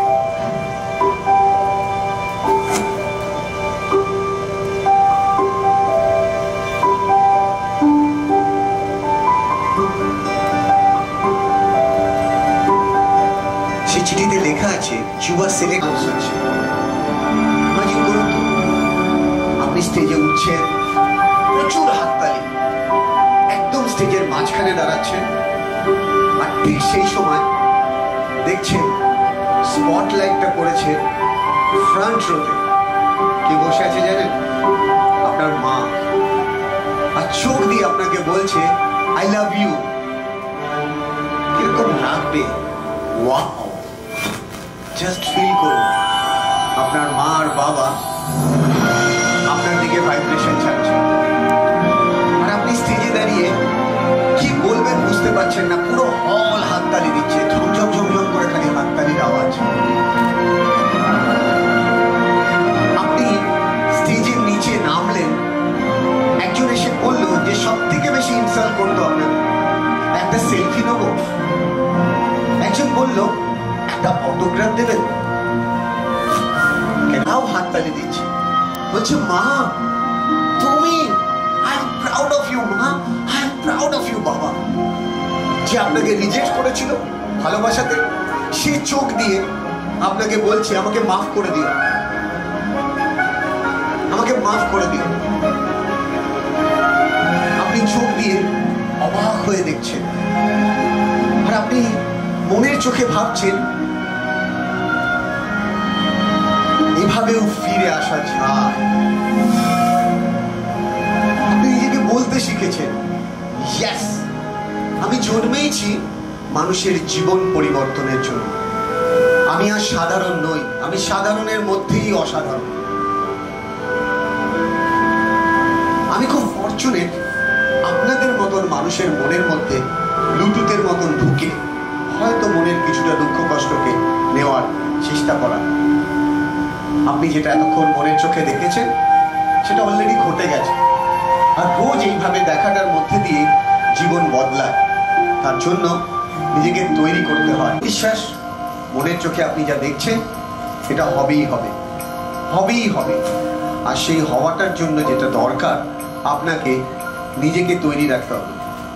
চিঠিতে লেখা আছে যুবা সিলেক্ট হচ্ছে। ইমাজিন করুন তো আপনি স্টেজে উঠছেন, প্রচুর হাততালি, একদম স্টেজের মাঝখানে দাঁড়াচ্ছেন, আর ঠিক সেই সময় দেখছেন স্পটলাইটটা পড়েছে ফ্রন্ট রোতে। কে বসে আছে জানেন? আপনার মা। আর চোখ দিয়ে আপনাকে বলছে আই লাভ ইউ। কিরকম লাগবে? ওয়াও! জাস্ট ফিল করুন আপনার মা আর বাবা আপনার দিকে ভাইব্রেশন ছাড়ছে, আর আপনি স্টেজে দাঁড়িয়ে কি বলবেন বুঝতে পারছেন না। পুরো হল হাততালি দিচ্ছে, ঝমঝম ঝমঝম করে খালি হাততালির আওয়াজ। আপনি স্টেজের নিচে নামলেন, একজন এসে বললো যে সব থেকে বেশি ইনসাল্ট করতো আপনাকে, একটা সেলফি নেবো। একজন বলল একটা অটো অটোগ্রাফ দেবেন? কেনাও হাততালি দিচ্ছে, বলছে মা তুমি, I am proud of you মা, I am proud of you বাবা। যে আপনাকে রিজেক্ট করেছিল ভালোবাসাতে, সে চোখ দিয়ে আপনাকে বলছে আমাকে মাফ করে দিও, আমাকে মাফ করে দিও। আপনি চোখ দিয়ে অবাক হয়ে দেখছেন, আর আপনি মনের চোখে ভাবছেন এভাবেও ফিরে আসা যায়। আপনি নিজেকে বলতে শিখেছেন, ইয়েস আমি জন্মেইছি মানুষের জীবন পরিবর্তনের জন্য। আমি আর সাধারণ নই, আমি সাধারণের মধ্যেই অসাধারণ। আমি খুব ফরচুনেট আপনাদের মতন মানুষের মনের মধ্যে ব্লুটুথের মতন ঢুকে হয়তো মনের কিছুটা দুঃখ কষ্টকে নেওয়ার চেষ্টা করা। আপনি যেটা এতক্ষণ মনের চোখে দেখেছেন সেটা অলরেডি ঘটে গেছে, আর রোজ এইভাবে দেখাটার মধ্যে দিয়ে জীবন বদলায়। তার জন্য নিজেকে তৈরি করতে হয়। বিশ্বাস মনের চোখে আপনি যা দেখছেন এটা হবেই হবে, হবেই হবে। আর সেই হওয়াটার জন্য যেটা দরকার, আপনাকে নিজেকে তৈরি রাখতে হবে।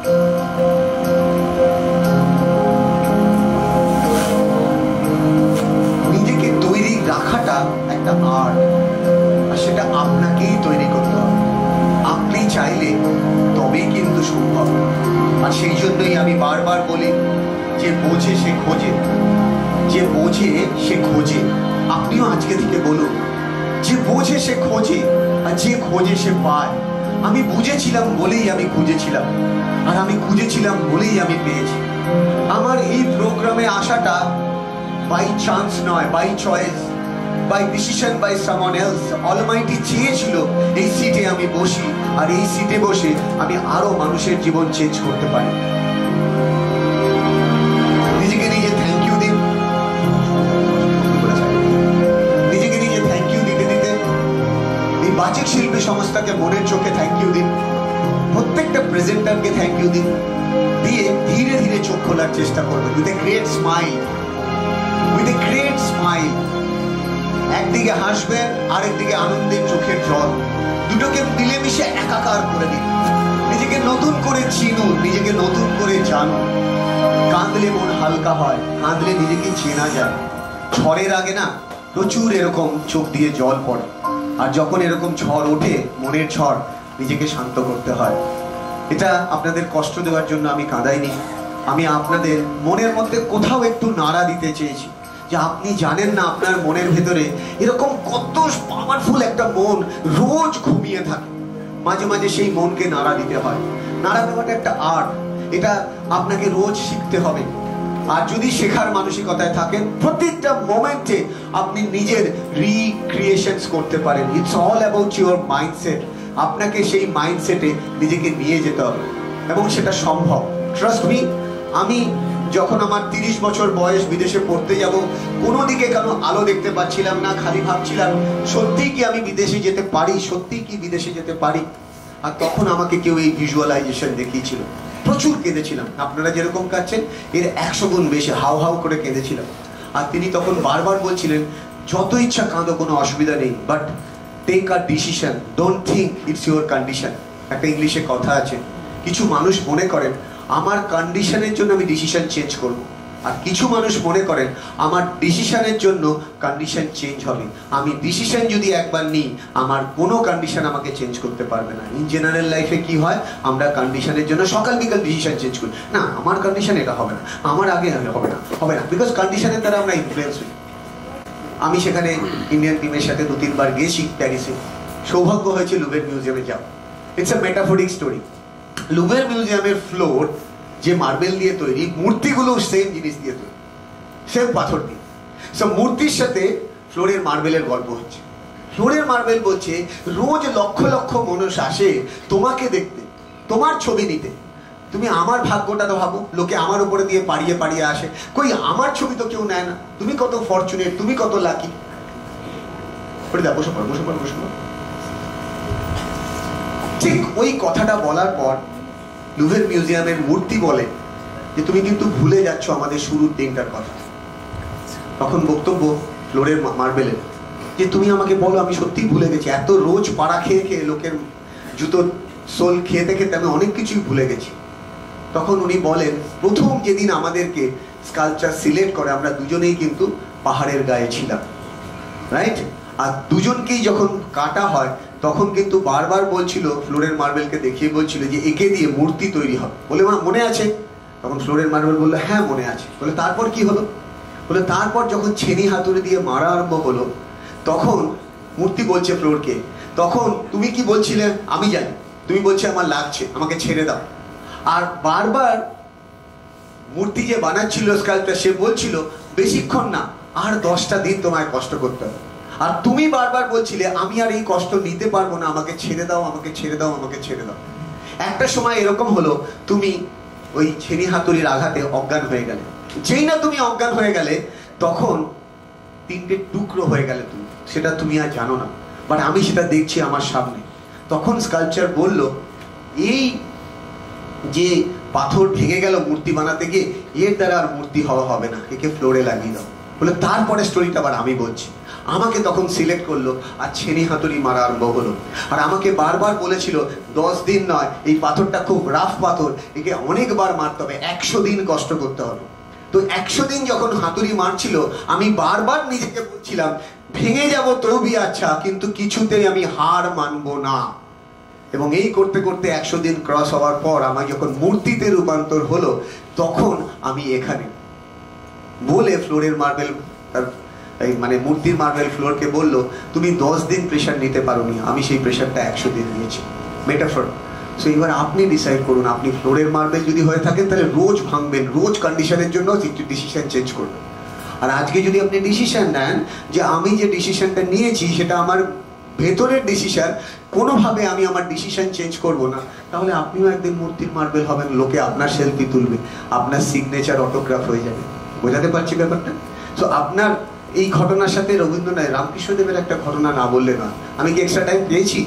নিজেকে তৈরি রাখাটা একটা আর্ট, আর সেটা আপনাকেই তৈরি করতে হবে। আপনি চাইলে তবেই কিন্তু সম্ভব। আর সেই জন্যই আমি বারবার বলি, যে বোঝে সে খোঁজে, যে বোঝে সে খোঁজে। আপনিও আজকে থেকে বলুন, যে বোঝে সে খোঁজে, আর যে খোঁজে সে পায়। আমি বুঝেছিলাম বলেই আমি খুঁজেছিলাম, আর আমি খুঁজেছিলাম বলেই আমি পেয়েছি। আমার এই প্রোগ্রামে আসাটা বাই চান্স নয়, by choice, by decision, by someone else. Almighty চেয়েছিল এই সিটে আমি বসি, আর এই সিটে বসে আমি আরো মানুষের জীবন চেঞ্জ করতে পারি। নিজেকে নিজে থ্যাংক ইউ দিন, নিজেকে নিজে থ্যাংক ইউ দিতে দিতে এই বাচিক শিল্পী সংস্থাকে মনের চোখে থ্যাংক ইউ দিন, প্রত্যেকটা প্রেজেন্টারকে থ্যাংক ইউ দিন, দিয়ে ধীরে ধীরে চোখ খোলার চেষ্টা করবেন with a great smile, with a great smile. একদিকে হাসবেন, আরেকদিকে আনন্দের চোখের জল, দুটোকে মিলেমিশে একাকার করে দিন। নিজেকে নতুন করে চিনুন, নিজেকে নতুন করে জানুন। কাঁদলে মন হালকা হয়, কাঁদলে নিজেকে চেনা যায়। ঝড়ের আগে না প্রচুর এরকম চোখ দিয়ে জল পড়ে, আর যখন এরকম ঝড় ওঠে, মনের ঝড়, নিজেকে শান্ত করতে হয়। এটা আপনাদের কষ্ট দেওয়ার জন্য আমি কাঁদাইনি, আমি আপনাদের মনের মধ্যে কোথাও একটু নাড়া দিতে চেয়েছি, যে আপনি জানেন না আপনার মনের ভেতরে এরকম কত পাওয়ারফুল একটা মন রোজ ঘুমিয়ে থাকে। মাঝে মাঝে সেই মনকে নাড়া দিতে হয়। নাড়া দেওয়াটা একটা আর্ট, এটা আপনাকে রোজ শিখতে হবে। আর যদি শেখার মানসিকতায় থাকেন, প্রত্যেকটা মোমেন্টে আপনি নিজের রিক্রিয়েশনস করতে পারেন। It's all about your mindset. আপনাকে সেই মাইন্ডসেটে নিজেকে নিয়ে যেতে হবে, এবং সেটা সম্ভব। ট্রাস্ট মি, আমি যখন আমার 30 বছর বয়স বিদেশে পড়তে যাব, কোনো দিকে কেন আলো দেখতে পাচ্ছিলাম না, খালি ভাবছিলাম সত্যিই কি আমি বিদেশে যেতে পারি, সত্যিই কি বিদেশে যেতে পারি। আর তখন আমাকে কেউ এই ভিজুয়ালাইজেশন দেখিয়েছিল, প্রচুর কেঁদেছিলাম। আপনারা যেরকম কাঁদছেন এর 100 গুণ বেশি হাউ হাউ করে কেঁদেছিলাম। আর তিনি তখন বারবার বলছিলেন, যত ইচ্ছা কাঁদো, কোনো অসুবিধা নেই, but take a decision, don't think it's your condition. একটা ইংলিশে কথা আছে, কিছু মানুষ মনে করেন আমার কন্ডিশনের জন্য আমি ডিসিশন চেঞ্জ করব, আর কিছু মানুষ মনে করেন আমার ডিসিশনের জন্য কন্ডিশন চেঞ্জ হবে। আমি ডিসিশন যদি একবার নিই, আমার কোনো কন্ডিশন আমাকে চেঞ্জ করতে পারবে না। ইন জেনারেল লাইফে কি হয়, আমরা কন্ডিশনের জন্য সকাল বিকাল ডিসিশন চেঞ্জ করি। না, আমার কন্ডিশন এটা হবে না, আমার আগে হবে না, হবে না, বিকজ কন্ডিশনের দ্বারা আমরা ইনফ্লুয়েন্স হই। আমি সেখানে ইন্ডিয়ান টিমের সাথে 2-3 বার গেছি প্যারিসে, সৌভাগ্য হয়েছে লুভের মিউজিয়ামে যাওয়া। It's a metaphoric story. লুভের মিউজিয়ামের ফ্লোর যে মার্বেল দিয়ে তৈরি, মূর্তিগুলো সেম জিনিস দিয়ে তৈরি, সেম পাথর দিয়ে। সো মূর্তির সাথে ফ্লোরের মার্বেলের গল্প হচ্ছে। ফ্লোরের মার্বেল বলছে, রোজ লক্ষ লক্ষ মানুষ আসে তোমাকে দেখতে, তোমার ছবি নিতে। তুমি আমার ভাগ্যটা তো ভাবো, লোকে আমার উপরে দিয়ে পাড়িয়ে পাড়িয়ে আসে, কই আমার ছবি তো কেউ নেয় না। তুমি কত ফরচুনেট, তুমি কত লাকি। বসে পড়, বসে পড়, বসে পড়। ঠিক ওই কথাটা বলার পর লুভের মিউজিয়ামের মূর্তি বলে যে তুমি কিন্তু ভুলে যাচ্ছ আমাদের শুরুর দিনটার কথা। তখন বক্তব্য ফ্লোরের মার্বেলের, যে তুমি আমাকে বলো, আমি সত্যিই ভুলে গেছি, এত রোজ পাড়া খেয়ে খেয়ে লোকের জুতোর সোল খেতে খেতে আমি অনেক কিছুই ভুলে গেছি। তখন উনি বলেন, প্রথম যেদিন আমাদেরকে স্কাল্পচার সিলেক্ট করে আমরা দুজনেই কিন্তু পাহাড়ের গায়ে ছিলাম, রাইট? আর দুজনকেই যখন কাটা হয় তখন কিন্তু বারবার বলছিল, ফ্লোরের মার্বেলকে দেখিয়ে বলছিল যে একে দিয়ে মূর্তি তৈরি হবে। বলে মনে আছে? তখন ফ্লোরের মার্বেল বললো হ্যাঁ মনে আছে। বলে তারপর কি হলো? বলে তারপর যখন ছেনি হাতুড়ি দিয়ে মারা আরম্ভ হলো তখন মূর্তি বলছে ফ্লোরকে, তখন তুমি কি বলছিলে আমি জানি, তুমি বলছে আমার লাগছে, আমাকে ছেড়ে দাও। আর বারবার মূর্তি যে বানাচ্ছিল স্কাল্পচার, সে বলছিল বেশিক্ষণ না, আর 10টা দিন তোমায় কষ্ট করতে হবে। আর তুমি বারবার বলছিলে আমি আর এই কষ্ট নিতে পারবো না, আমাকে ছেড়ে দাও, আমাকে ছেড়ে দাও, আমাকে ছেড়ে দাও। একটা সময় এরকম হলো, তুমি ওই ছেনি হাতুড়ির আঘাতে অজ্ঞান হয়ে গেলে। যেই না তুমি অজ্ঞান হয়ে গেলে তখন 3টে টুকরো হয়ে গেলে তুমি, সেটা তুমি আর জানো না, বাট আমি সেটা দেখছি আমার সামনে। তখন স্কাল্পচার বলল, এই যে পাথর ভেঙে গেল মূর্তি বানাতে গিয়ে, এর দ্বারা আর মূর্তি হওয়া হবে না, একে ফ্লোরে লাগিয়ে দাও। বলে তারপরে স্টোরিটা আবার আমি বলছি। আমাকে তখন সিলেক্ট করলো আর ছেনি হাতুড়ি মারা আরম্ভ হলো। আর আমাকে বারবার বলেছিল 10 দিন নয়, এই পাথরটা খুব রাফ পাথর, একে অনেকবার মারতে হবে, 100 দিন কষ্ট করতে হবে। তো 100 দিন যখন হাতুড়ি মারছিল আমি বারবার নিজেকে বলছিলাম ভেঙে যাব তবুই আচ্ছা, কিন্তু কিছুতেই আমি হার মানবো না। এবং এই করতে করতে 100 দিন ক্রস হওয়ার পর আমার যখন মূর্তিতে রূপান্তর হলো তখন আমি এখানে বলে ফ্লোরের মার্বেল, মানে মূর্তির মার্বেল ফ্লোরকে বলল, তুমি 10 দিন প্রেশার নিতে পারোনি, আমি সেই প্রেশারটা 100 দিন নিয়েছি। মেটাফর। সো এবার আপনি ডিসাইড করুন, আপনি ফ্লোরের মার্বেল যদি হয়ে থাকেন তাহলে রোজ ভাঙবেন, রোজ কন্ডিশনের জন্য একটু ডিসিশন চেঞ্জ করবেন। আর আজকে যদি আপনি ডিসিশন নেন যে আমি যে ডিসিশনটা নিয়েছি সেটা আমার ভেতরের ডিসিশন, কোনোভাবে আমি আমার ডিসিশন চেঞ্জ করব না, তাহলে আপনিও একদিন মূর্তির মার্বেল হবেন, লোকে আপনার সেলফি তুলবে, আপনার সিগনেচার অটোগ্রাফ হয়ে যাবে। বোঝাতে পারছি ব্যাপারটা? তো আপনার এই ঘটনার সাথে রবীন্দ্রনাথ রামকৃষ্ণদেবের একটা ঘটনা না বললে না। আমি কি এক্সট্রা টাইম পেয়েছি?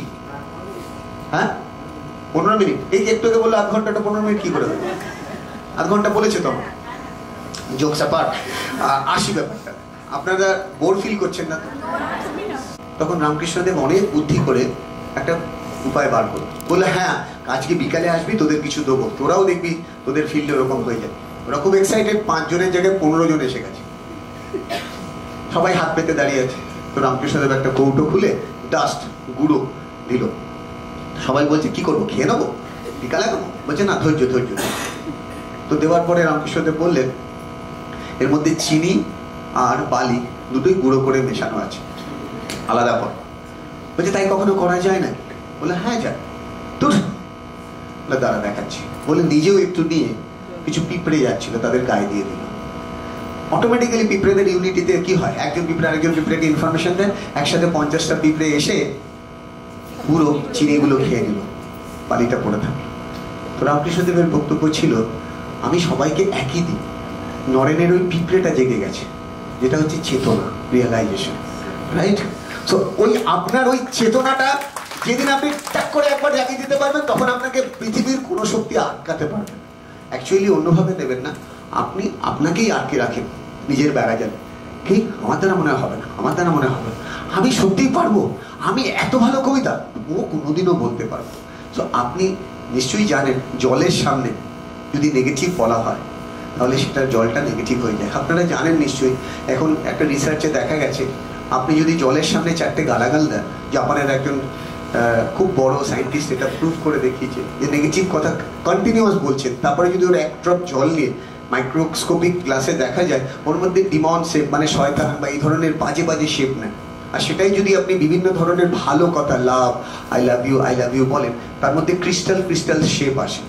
হ্যাঁ, 15 মিনিট। এই একটু আগে বললো 1 ঘন্টাটা 15 মিনিট কি করে হবে? 1 ঘন্টা বলেছে তো। জোকস অ্যাপার্ট, আসি ব্যাপারটা। আপনারা বোর ফিল করছেন না? তখন রামকৃষ্ণদেব অনেক বুদ্ধি করে একটা উপায় বার করলো। বললো হ্যাঁ, আজকে বিকালে আসবি, তোদের কিছু দেবো, তোরাও দেখবি তোদের ফিল্ড ওরকম হয়ে যাবে। ওরা খুব এক্সাইটেড, 5 জনের জায়গায় 15 জন এসে গেছে, সবাই হাত পেতে দাঁড়িয়ে আছে। তো রামকৃষ্ণদেব একটা কৌটো খুলে ডাস্ট গুঁড়ো দিল। সবাই বলছে কি করবো, খেয়ে নেবো, বিকালে খাবো? বলছে না, ধৈর্য ধৈর্য। তো দেওয়ার পরে রামকৃষ্ণদেব বললেন এর মধ্যে চিনি আর বালি দুটোই গুঁড়ো করে মেশানো আছে, আলাদা পর। বলছে তাই কখনো করা যায় না? বলে হ্যাঁ যায়। তোর বলে দাঁড়া দেখাচ্ছি। বলে নিজেও একটু নিয়ে কিছু পিঁপড়ে যাচ্ছিল, তাদের গায়ে দিয়ে দিল। অটোমেটিক্যালি পিঁপড়েদের ইউনিটিতে কি হয়, একজন পিঁপড়ে আরেকজন পিঁপড়েকে ইনফরমেশন দেয়, একসাথে 50টা পিঁপড়ে এসে পুরো চিনিগুলো খেয়ে নিল, বালিটা পড়ে থাকলো। তো রামকৃষ্ণদেবের বক্তব্য ছিল আমি সবাইকে একই দিই, নরেনের ওই পিঁপড়েটা জেগে গেছে, যেটা হচ্ছে চেতনা, রিয়েলাইজেশন, রাইট? সো ওই আপনার ওই চেতনাটা যেদিন আপনি ট্যাক করে একবার জাগিয়ে দিতে পারবেন, তখন আপনাকে পৃথিবীর কোনো শক্তি আটকাতে পারবে। অ্যাকচুয়ালি অন্যভাবে নেবেন না, আপনি আপনাকেই আটকে রাখেন নিজের ব্যারাজালে। কি আমার দ্বারা মনে হবে না, আমার দ্বারা মনে হবে না, আমি সত্যিই পারবো, আমি এত ভালো কবিতা ও কোনোদিনও বলতে পারবো। সো আপনি নিশ্চয়ই জানেন জলের সামনে যদি নেগেটিভ বলা হয় তাহলে সেটা জলটা নেগেটিভ হয়ে যায়। আপনারা জানেন নিশ্চয়ই, এখন একটা রিসার্চে দেখা গেছে আপনি যদি জলের সামনে 4টে গালাগাল দেন, জাপানের একজন খুব বড় সায়েন্টিস্ট এটা প্রুভ করে দেখিয়েছে যে নেগেটিভ কথা কন্টিনিউয়াস বলছেন, তারপরে যদি ওর 1 ড্রপ জল নিয়ে মাইক্রোস্কোপিক গ্লাসে দেখা যায় ওর মধ্যে ডিমন শেপ মানে শয়তান বা এই ধরনের বাজে বাজে শেপ নেয়। আর সেটাই যদি আপনি বিভিন্ন ধরনের ভালো কথা লাভ, আই লাভ ইউ বলেন, তার মধ্যে ক্রিস্টাল শেপ আসে।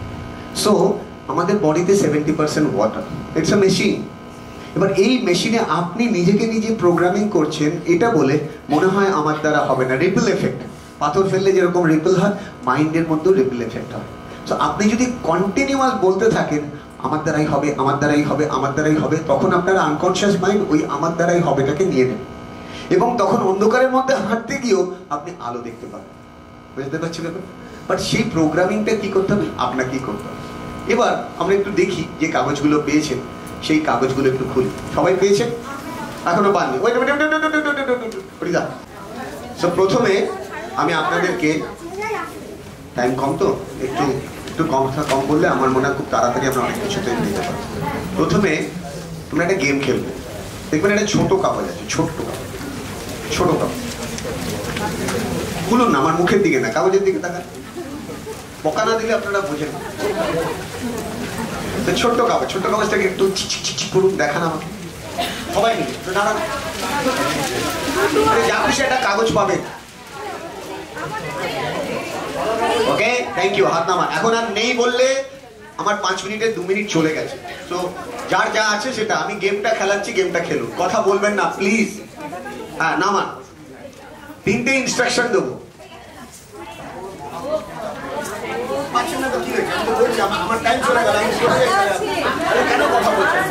সো আমাদের বডিতে 70% ওয়াটার, ইটস আ মেশিন। এবার এই মেশিনে আপনি নিজেকে নিজে প্রোগ্রামিং করছেন এটা বলে মনে হয় আমার দ্বারা হবে না। রিপল এফেক্ট, পাথর ফেললে যেরকম রিপল হয়, মাইন্ডের মধ্যেও রিপল এফেক্ট হয়। সো আপনি যদি কন্টিনিউয়াস বলতে থাকেন আমার দ্বারাই হবে, আমার দ্বারাই হবে, আমার দ্বারাই হবে, তখন আপনার আনকনসিয়াস মাইন্ড ওই আমার দ্বারাই হবেটাকে নিয়ে নেবে এবং তখন অন্ধকারের মধ্যে হাঁটতে গিয়েও আপনি আলো দেখতে পাবেন। বুঝতে পারছি ব্যাপার? বাট সেই প্রোগ্রামিংটা কি করতে হবে, আপনাকেই করতে হবে। এবার আমরা একটু দেখি যে কাগজগুলো পেয়েছেন, সেই কাগজগুলো একটু খুলি। সবাই পেয়েছেন? এখনো পাননি। প্রথমে আমি আপনাদেরকে, টাইম কম তো, একটু কম বললে আমার মনে হয় খুব তাড়াতাড়ি আমরা অনেক কিছুতে নিতে পারবো। প্রথমে তোমরা একটা গেম খেলবে, দেখবেন একটা ছোট কাগজ আছে, ছোট কাগজ খুলুন না, আমার মুখের দিকে না, কাগজের দিকে তাকান, বকা না দিলে আপনারা বোঝেন। ছোট্ট কাগজটাকে একটু করুন, দেখান আমাকে সবাই মিলে, দাঁড়ান, যা খুশি একটা কাগজ পাবে। ওকে, থ্যাংক ইউ, হাত নামান। এখন আর নেই বললে আমার 5 মিনিটে 2 মিনিট চলে গেছে। তো যার যা আছে সেটা, আমি গেমটা খেলাচ্ছি, গেমটা খেলুন, কথা বলবেন না প্লিজ। হ্যাঁ, নামান। 3টে ইনস্ট্রাকশন দেবো। আমার টাইম চলে গেল, কেন কথা বলছেন?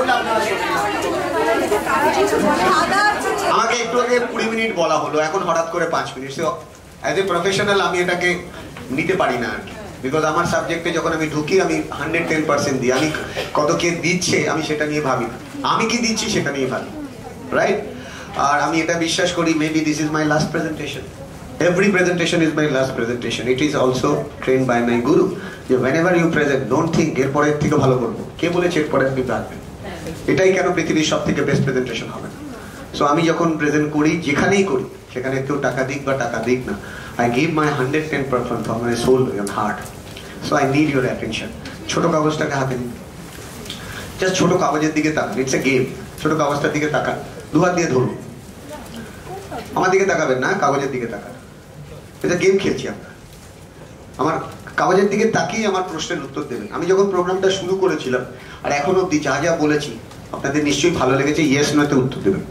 আমাকে একটু আগে 20 মিনিট বলা হলো, এখন হঠাৎ করে 5 মিনিট। অ্যাজ এ প্রফেশনাল আমি এটাকে নিতে পারি না আর কি, বিকজ আমার সাবজেক্টে যখন আমি ঢুকি আমি 110% দিই। আমি কত কে দিচ্ছে আমি সেটা নিয়ে ভাবি না, আমি কি দিচ্ছি সেটা নিয়ে ভাবি, রাইট? আর আমি এটা বিশ্বাস করি, maybe this is my last presentation. Every presentation is my last presentation. It is also trained by my guru. Whenever you present, don't think এরপরের থেকে ভালো করবো। কে বলেছে এরপরে আপনি পারবেন? এটাই কেন পৃথিবীর সব থেকে বেস্ট প্রেজেন্টেশন হবে না। সো আমি যখন প্রেজেন্ট করি, যেখানেই করি, সেখানে কেউ টাকা দিক বা টাকা দিক না, I give my 110% from my soul and heart. So I need your attention. ছোট কাগজটাকে হাতে নিন, জাস্ট ছোট কাগজের দিকে তাকান। It's a game. ছোট কাগজটার দিকে তাকান, 2 হাত দিয়ে ধরুন। আমার দিকে তাকাবেন না, কাগজের দিকে তাকান। এটা গেম খেলছি আমরা। আমার কাগজের দিকে তাকিয়ে আমার প্রশ্নের উত্তর দেবেন। আমি যখন প্রোগ্রামটা শুরু করেছিলাম আর এখন অব্দি যা যা বলেছি আপনাদের নিশ্চয়ই ভালো লেগেছে। ইয়েস নয়তে উত্তর দেবেন।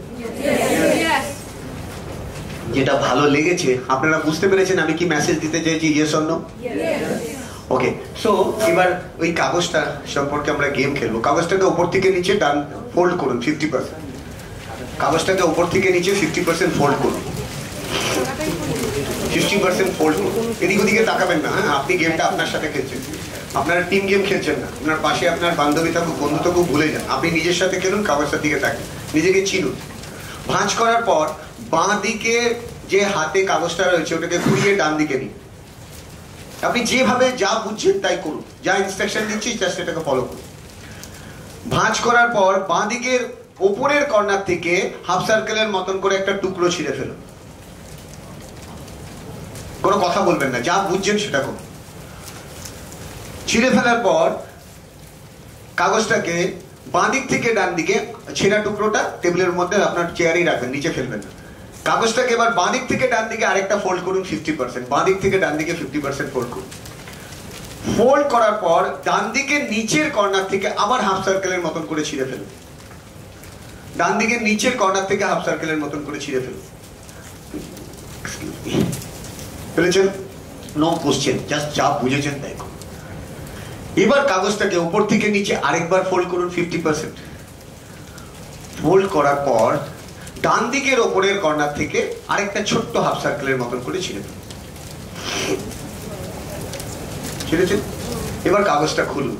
যেটা ভালো লেগেছে আপনারা বুঝতে পেরেছেন আমি কি মেসেজ দিতে চাইছি, yes or no? Okay, so এবার ওই কাগজটা সম্পর্কে আমরা গেম খেলবো। কাগজটাকে উপর থেকে নিচে ডান ফোল্ড করুন 50%। কাগজটাকে উপর থেকে নিচে 50% ফোল্ড করুন, 50% ফোল্ড করুন। এদিক ওদিকে তাকাবেন না। হ্যাঁ, আপনি গেমটা আপনার সাথে খেলছেন, আপনারা টিম গেম খেলছেন না। আপনার পাশে আপনার বান্ধবী থাকুক, বন্ধু থাকুক, ভুলে যান। আপনি নিজের সাথে খেলুন, কাগজটার দিকে তাকান, নিজেকে চিনুন। ভাঁজ করার পর বাঁ দিকে যে হাতে কাগজটা রয়েছে ওটাকে ঘুরিয়ে ডান দিকে নিন। আপনি যেভাবে যা বুঝছেন তাই করুন, যা ইনস্ট্রাকশন দিচ্ছি জাস্ট এটাকে ফলো করুন। ভাঁজ করার পর বাঁ দিকের ওপরের কর্নার থেকে হাফ সার্কেলের মতন করে একটা টুকরো ছিঁড়ে ফেলুন। কোনো কথা বলবেন না, যা বুঝছেন সেটা করুন। ছিঁড়ে ফেলার পর কাগজটাকে বাঁ দিক থেকে ডান দিকে, ছেঁড়া টুকরোটা টেবিলের মধ্যে আপনার চেয়ারেই রাখবেন, নিচে ফেলবেন না। কাগজটাকে এবার বাঁ দিক থেকে ডান দিকে আরেকটা ফোল্ড করুন 50%। বাঁ দিক থেকে ডান দিকে 50% ফোল্ড করুন। ফোল্ড করার পর ডান দিকে নিচের কর্নার থেকে আবার হাফ সার্কেলের মতন করে ছিঁড়ে ফেলুন। ডান দিকে নিচের কর্নার থেকে হাফ সার্কেলের মতন করে ছিঁড়ে ফেলুন। ফেলেছেন? নো কোশ্চেন, জাস্ট যা বুঝেছেন তাই করুন। এবার কাগজটাকে উপর থেকে নিচে আরেকবার ফোল্ড করুন 50%। ফোল্ড করার পর ডান দিকের ওপরের কর্নার থেকে আরেকটা ছোট্ট হাফ সার্কেলের মতন করে ছিঁড়ে ফেলুন। ছিঁড়েছেন? এবার কাগজটা খুলুন।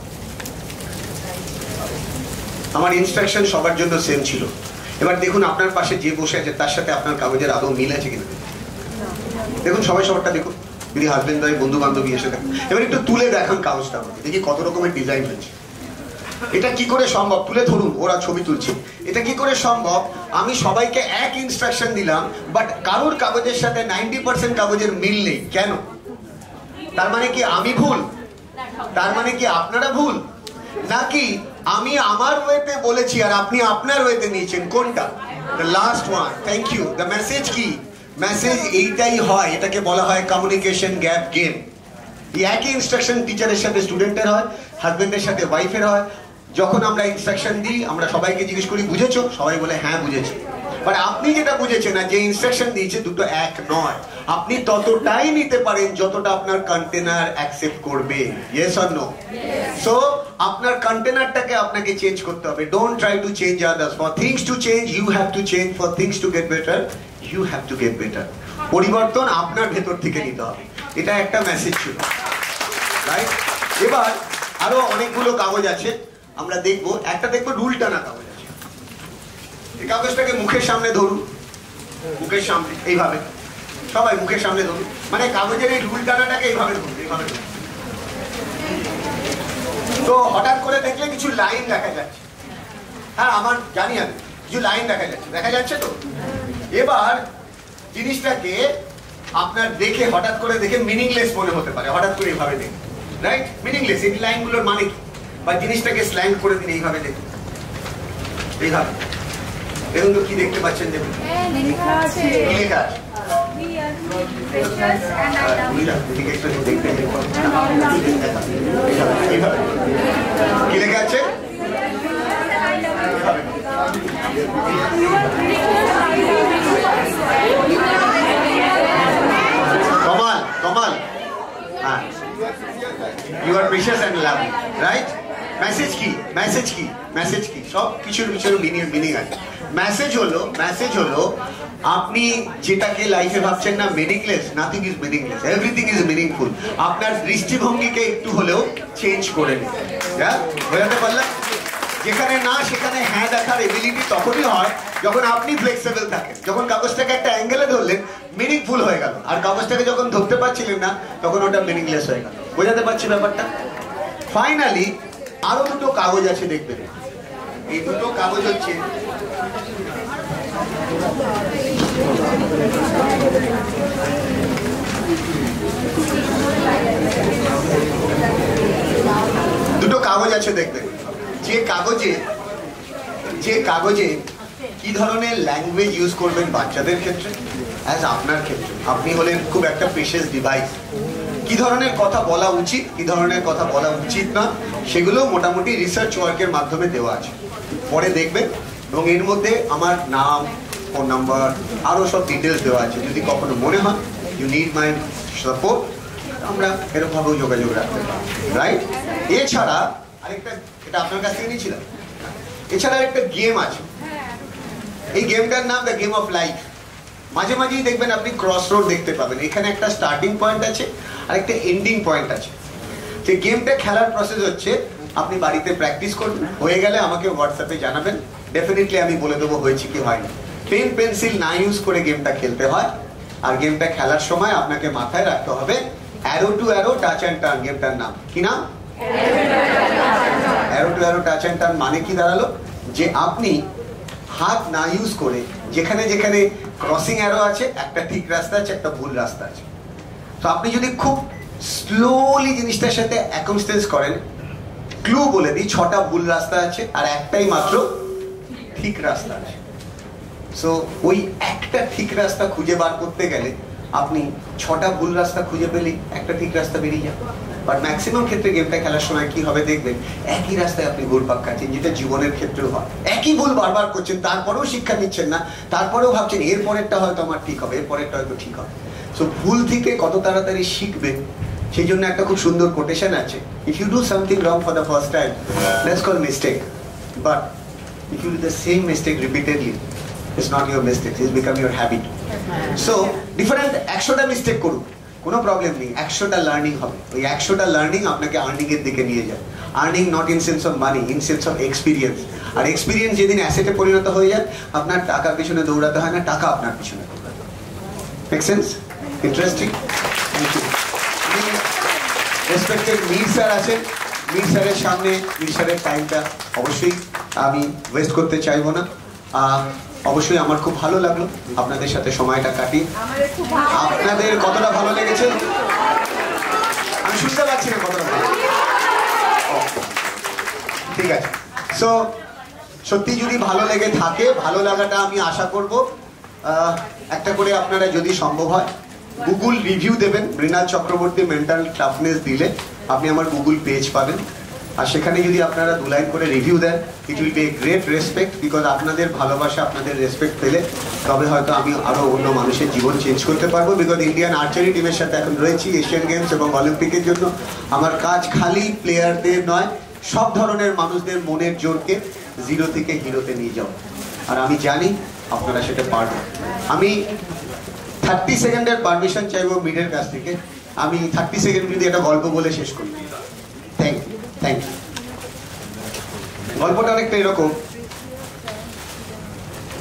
আমার ইনস্ট্রাকশন সবার জন্য সেম ছিল। এবার দেখুন আপনার পাশে যে বসে আছে তার সাথে আপনার কাগজের আদৌ মিল আছে কিনা দেখুন। সবাই সবারটা দেখুন, যদি হাজবেন্ড হয়, বন্ধু বান্ধবী এসে দেখুন। এবার একটু তুলে দেখান কাগজটা আমাকে, দেখি কত রকমের ডিজাইন হয়েছে। এটা কি করে সম্ভব? তুলে ধরুন, ওরা ছবি তুলছে। এটা কি করে সম্ভব? আমি সবাইকে এক ইনস্ট্রাকশন দিলাম, বাট কারোর কাগজের সাথে 90% কাগজের মিল নেই। কেন? তার মানে কি আমি ভুল? তার মানে কি আপনারা ভুল? নাকি আমি আমার ওয়েতে বলেছি আর আপনি আপনার ওয়েতে নিয়েছেন? কোনটা? The last one. Thank you. The message কি? মেসেজ এইটাই হয়, এটাকে বলা হয় কমিউনিকেশন গ্যাপ গেম। এই একই ইনস্ট্রাকশন টিচারের সাথে স্টুডেন্টের হয়, হাজবেন্ডের সাথে ওয়াইফের হয়। যখন আমরা ইনস্ট্রাকশন দিই আমরা সবাইকে জিজ্ঞেস করি বুঝেছো? সবাই বলে হ্যাঁ বুঝেছি। বাট আপনি যেটা বুঝেছেন না, যে ইনস্ট্রাকশন দিয়েছে দুটো এক নয়। আপনি ততটাই নিতে পারেন যতটা আপনার কন্টেনার অ্যাকসেপ্ট করবে। Yes or no? সো আপনার কন্টেনারটাকে আপনাকে চেঞ্জ করতে হবে। Don't try to change others. For things to change you have to change. For things to get better you have to get better. পরিবর্তন আপনার ভেতর থেকে নিতে হবে। এটা একটা মেসেজ ছিল, রাইট? এবার আরো অনেকগুলো কাগজ আছে আমরা দেখবো। একটা দেখবো রুল টানা কাগজ আছে। এই কাগজটাকে মুখের সামনে ধরুন, মুখের সামনে এইভাবে, সবাই মুখের সামনে ধরুন, মানে কাগজের এই রুল ডাটাটাকে এইভাবে ধরুন, এইভাবে। তো হঠাৎ করে দেখলে কিছু লাইন দেখা যাচ্ছে, হ্যাঁ আমার জানি আমি কিছু লাইন দেখা যাচ্ছে তো। এবার জিনিসটাকে আপনার দেখে হঠাৎ করে দেখে মিনিংলেস মনে হতে পারে, হঠাৎ করে এইভাবে দেখে, রাইট? মিনিংলেস, এই লাইনগুলোর মানে কি? বা জিনিসটাকে স্ল্যাং করে দিন, এইভাবে দেখুন, এইভাবে দেখুন তো কি দেখতে পাচ্ছেন? দেখুন লেখা আছে, কি লেখা আছে? কমাল, কমাল, হ্যাঁ, you are precious and lovely, right? Message কি? মেসেজ কি? মেসেজ কি? সব কিছুর পিছনে মিনিং আছে। মেসেজ হলো আপনি যেটাকে লাইফে ভাবছেন না meaningless, nothing is meaningless, everything is meaningful. আপনার দৃষ্টিভঙ্গিকে একটু হলেও চেঞ্জ করে নিন, বোঝাতে পারলাম? যেখানে না সেখানে হ্যাঁ দেখার এবিলিটি তখনই হয় যখন আপনি ফ্লেক্সিবল থাকেন। যখন কাগজটাকে একটা অ্যাঙ্গেলে ধরলেন মিনিংফুল হয়ে গেল, আর কাগজটাকে যখন ধরতে পারছিলেন না তখন ওটা মিনিংলেস হয়ে গেল। বোঝাতে পারছি ব্যাপারটা? ফাইনালি আরো দুটো কাগজ আছে, দেখবেন। এই দুটো কাগজ হচ্ছে দুটো কাগজ আছে, দেখবেন। যে কাগজে কি ধরনের ল্যাঙ্গুয়েজ ইউজ করবেন বাচ্চাদের ক্ষেত্রে, অ্যাজ আপনার ক্ষেত্রে, আপনি হলেন খুব একটা প্রেশিয়াস ডিভাইস। কি ধরনের কথা বলা উচিত, কি ধরনের কথা বলা উচিত না, সেগুলো মোটামুটি রিসার্চ ওয়ার্কের মাধ্যমে দেওয়া আছে, পরে দেখবেন। এবং এর মধ্যে আমার নাম, ফোন নাম্বার, আরও সব ডিটেলস দেওয়া আছে। যদি কখনো মনে হয় ইউ নিড মাই সাপোর্ট, আমরা এরকমভাবেও যোগাযোগ রাখতে পারি, রাইট? এছাড়া আরেকটা, এটা আপনার কাছ থেকে নিয়েছিলাম, এছাড়া একটা গেম আছে। এই গেমটার নাম দ্য গেম অফ লাইফ। মাঝে মাঝেই দেখবেন আপনি ক্রস রোড দেখতে পাবেন, এখানে একটা স্টার্টিং পয়েন্ট আছে আর একটা এন্ডিং পয়েন্ট আছে। যে গেমটা খেলার প্রসেস হচ্ছে, আপনি বাড়িতে প্র্যাকটিস করবেন, হয়ে গেলে আমাকে হোয়াটসঅ্যাপে জানাবেন, ডেফিনেটলি আমি বলে দেবো হয়েছে কি হয়নি। পেন পেন্সিল না ইউজ করে গেমটা খেলতে হয়, আর গেমটা খেলার সময় আপনাকে মাথায় রাখতে হবে arrow to arrow touch and turn. গেমটার নাম কি নাম? Arrow to arrow touch and turn. মানে কি দাঁড়ালো? যে আপনি হাত না ইউজ করে যেখানে যেখানে ক্রসিং অ্যারো আছে, একটা ঠিক রাস্তা আছে, একটা ভুল রাস্তা আছে। তো আপনি যদি খুব স্লোলি জিনিসটার সাথে অ্যাকোমস্টেন্স করেন, ক্লু বলে দিই, 6টা ভুল রাস্তা আছে আর একটাই মাত্র ঠিক রাস্তা আছে। সো ওই একটা ঠিক রাস্তা খুঁজে বার করতে গেলে আপনি 6টা ভুল রাস্তা খুঁজে পেলেই একটা ঠিক রাস্তা বেরিয়ে যাবে। বাট ম্যাক্সিমাম ক্ষেত্রে গেমটা খেলার সময় কি হবে দেখবেন, একই রাস্তায় আপনি ঘুরপাক খাচ্ছেন, যেটা জীবনের ক্ষেত্রেও হয়। একই ভুল বারবার করছেন, তারপরেও শিক্ষা নিচ্ছেন না, তারপরেও ভাবছেন এর পরেরটা হয়তো আমার ঠিক হবে, এর পরেরটা হয়তো ঠিক হবে। সো ভুল থেকে কত তাড়াতাড়ি শিখবেন, সেই জন্য একটা খুব সুন্দর কোটেশন আছে, if you do something wrong for the first time, that's called mistake, but if you do the same mistake repeatedly, it's not your mistake, it's become your habit. So different 100টা mistake করুন, কোনো problem নেই, 100টা learning হবে। ওই 100টা learning আপনাকে earning এর দিকে নিয়ে যায়। Earning not in sense of money, in sense of experience. আর এক্সপিরিয়েন্স যেদিন অ্যাসেটে পরিণত হয়ে যায়, আপনার টাকার পিছনে দৌড়াতে হয় না, টাকা আপনার পিছনে দৌড়াতে হয়। Make sense? Interesting? Thank you. Respected Mir sir আছেন, মীর স্যারের সামনে, মীর স্যারের টাইমটা অবশ্যই আমি ওয়েস্ট করতে চাইবো না। অবশ্যই আমার খুব ভালো লাগলো আপনাদের সাথে সময়টা কাটি। আপনাদের কতটা ভালো লেগেছে আমি শুনতে পাচ্ছি না, কতটা ভালো। ঠিক আছে। সো সত্যি যদি ভালো লেগে থাকে, ভালো লাগাটা আমি আশা করব একটা করে আপনারা যদি সম্ভব হয় গুগল রিভিউ দেবেন। মৃণাল চক্রবর্তী মেন্টাল টাফনেস দিলে আপনি আমার গুগল পেজ পাবেন, আর সেখানে যদি আপনারা 2 লাইন করে রিভিউ দেন, it will be a great respect, because আপনাদের ভালোবাসা, আপনাদের রেসপেক্ট পেলে তবে হয়তো আমি আরও অন্য মানুষের জীবন চেঞ্জ করতে পারবো। বিকজ ইন্ডিয়ান আর্চারি টিমের সাথে এখন রয়েছি এশিয়ান গেমস এবং অলিম্পিকের জন্য। আমার কাজ খালি প্লেয়ারদের নয়, সব ধরনের মানুষদের মনের জোরকে 0 থেকে হিরোতে নিয়ে যাও, আর আমি জানি আপনারা সেটা পারবেন। আমি 30 সেকেন্ডের পারমিশন চাইবো মিডের কাছ থেকে। আমি 30 সেকেন্ড যদি একটা গল্প বলে শেষ করি। Thank you, thank you. গল্পটা অনেকটা এরকম,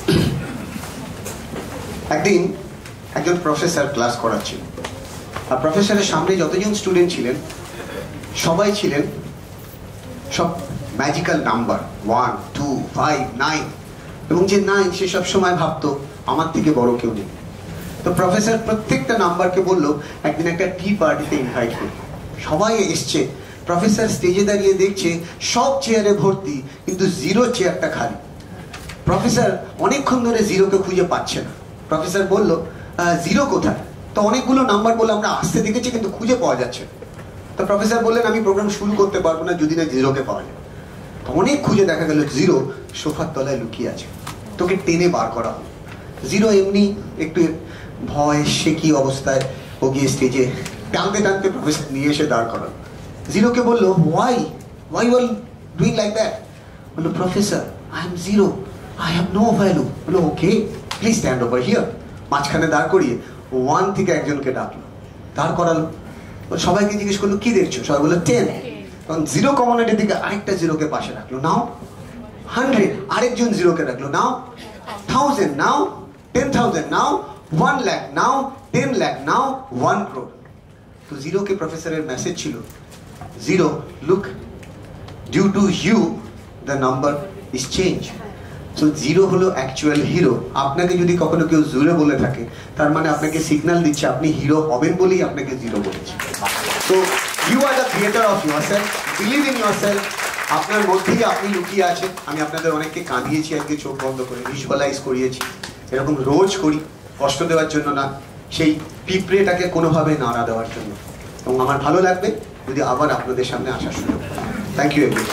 একদিন একজন প্রফেসর ক্লাস করাচ্ছিল, আর প্রফেসরের সামনে যতজন স্টুডেন্ট ছিলেন সবাই ছিলেন সব ম্যাজিক্যাল নাম্বার 1, 2, 5, 9, এবং যে 9 সে সব সময় ভাবতো আমার থেকে বড় কেউ নেই। তো প্রফেসর প্রত্যেকটা নাম্বারকে বললো একদিন একটা টি পার্টিতে ইনভাইট করি। সবাই এসছে, প্রফেসর স্টেজে দাঁড়িয়ে দেখছে সব চেয়ারে ভর্তি, কিন্তু 0 চেয়ারটা খালি। প্রফেসর অনেকক্ষণ ধরে 0কে খুঁজে পাচ্ছে না। প্রফেসর বলল 0 কোথায়? তো অনেকগুলো নাম্বার বলে আমরা আসতে দেখেছি কিন্তু খুঁজে পাওয়া যাচ্ছে না। তো প্রফেসর বললেন আমি প্রোগ্রাম শুরু করতে পারবো না যদি না 0কে পাওয়া যায়। তো অনেক খুঁজে দেখা গেল 0 সোফার তলায় লুকিয়ে আছে। তোকে টেনে বার করা হলো। 0 এমনি একটু ভয় শেকি অবস্থায় ও গিয়ে স্টেজে টানতে টানতে প্রফেসর নিয়ে এসে দাঁড় করালো। 0কে বললো why you are doing like that? বললো professor I am 0, I have no value. বললো okay please stand over here. মাঝখানে দাঁড় করিয়ে 1 থেকে একজনকে ডাকলো, দাঁড় করালো। সবাইকে জিজ্ঞেস করলো কি দেখছো? সবাই বললো 10। তখন 0 কমিউনিটির দিকে আরেকটা 0কে পাশে রাখলো, নাও 100। আরেকজন 0কে রাখলো, নাও 1000, নাও 10,000, নাও 1 lakh, নাও 10 lakh, নাও 1 crore। তো 0কে প্রফেসরের মেসেজ ছিল 0 look, due to you the number is changed. So 0 হলো অ্যাকচুয়াল হিরো। আপনাকে যদি কখনো কেউ 0 বলে থাকে তার মানে আপনাকে সিগন্যাল দিচ্ছে আপনি হিরো হবেন বলেই আপনাকে 0 বলেছে। So you are the creator of yourself, believe in yourself। আপনার মধ্যেই আপনি লুকিয়ে আছেন। আমি আপনাদের অনেককে কাঁদিয়েছি আজকে চোখ বন্ধ করে, ভিজুয়ালাইজ করিয়েছি। এরকম রোজ করি, কষ্ট দেওয়ার জন্য না, সেই পিঁপড়েটাকে কোনোভাবে নাড়া দেওয়ার জন্য। এবং আমার ভালো লাগবে যদি আবার আপনাদের সামনে আসার সুযোগ পাই। Thank you everyone.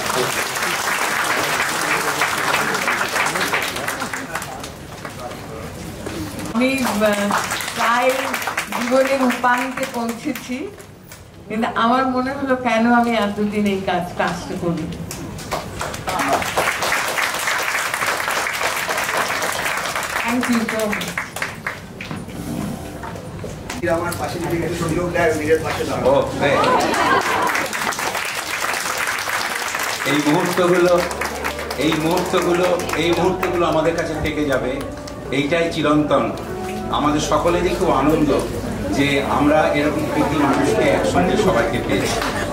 আমি প্রায় জীবনের উপান্তে পৌঁছেছি, কিন্তু আমার মনে হলো কেন আমি এতদিন এই কাজটা করি। Thank you so much.
আমার পাশে যদি একটু সুযোগ দেয় নিজের পাশে দাঁড়াবো।
এই মুহূর্তগুলো আমাদের কাছে থেকে যাবে, এইটাই চিরন্তন। আমাদের সকলেরই খুব আনন্দ যে আমরা এরকম কৃতি মানুষকে একসঙ্গে সবাইকে পেয়েছি।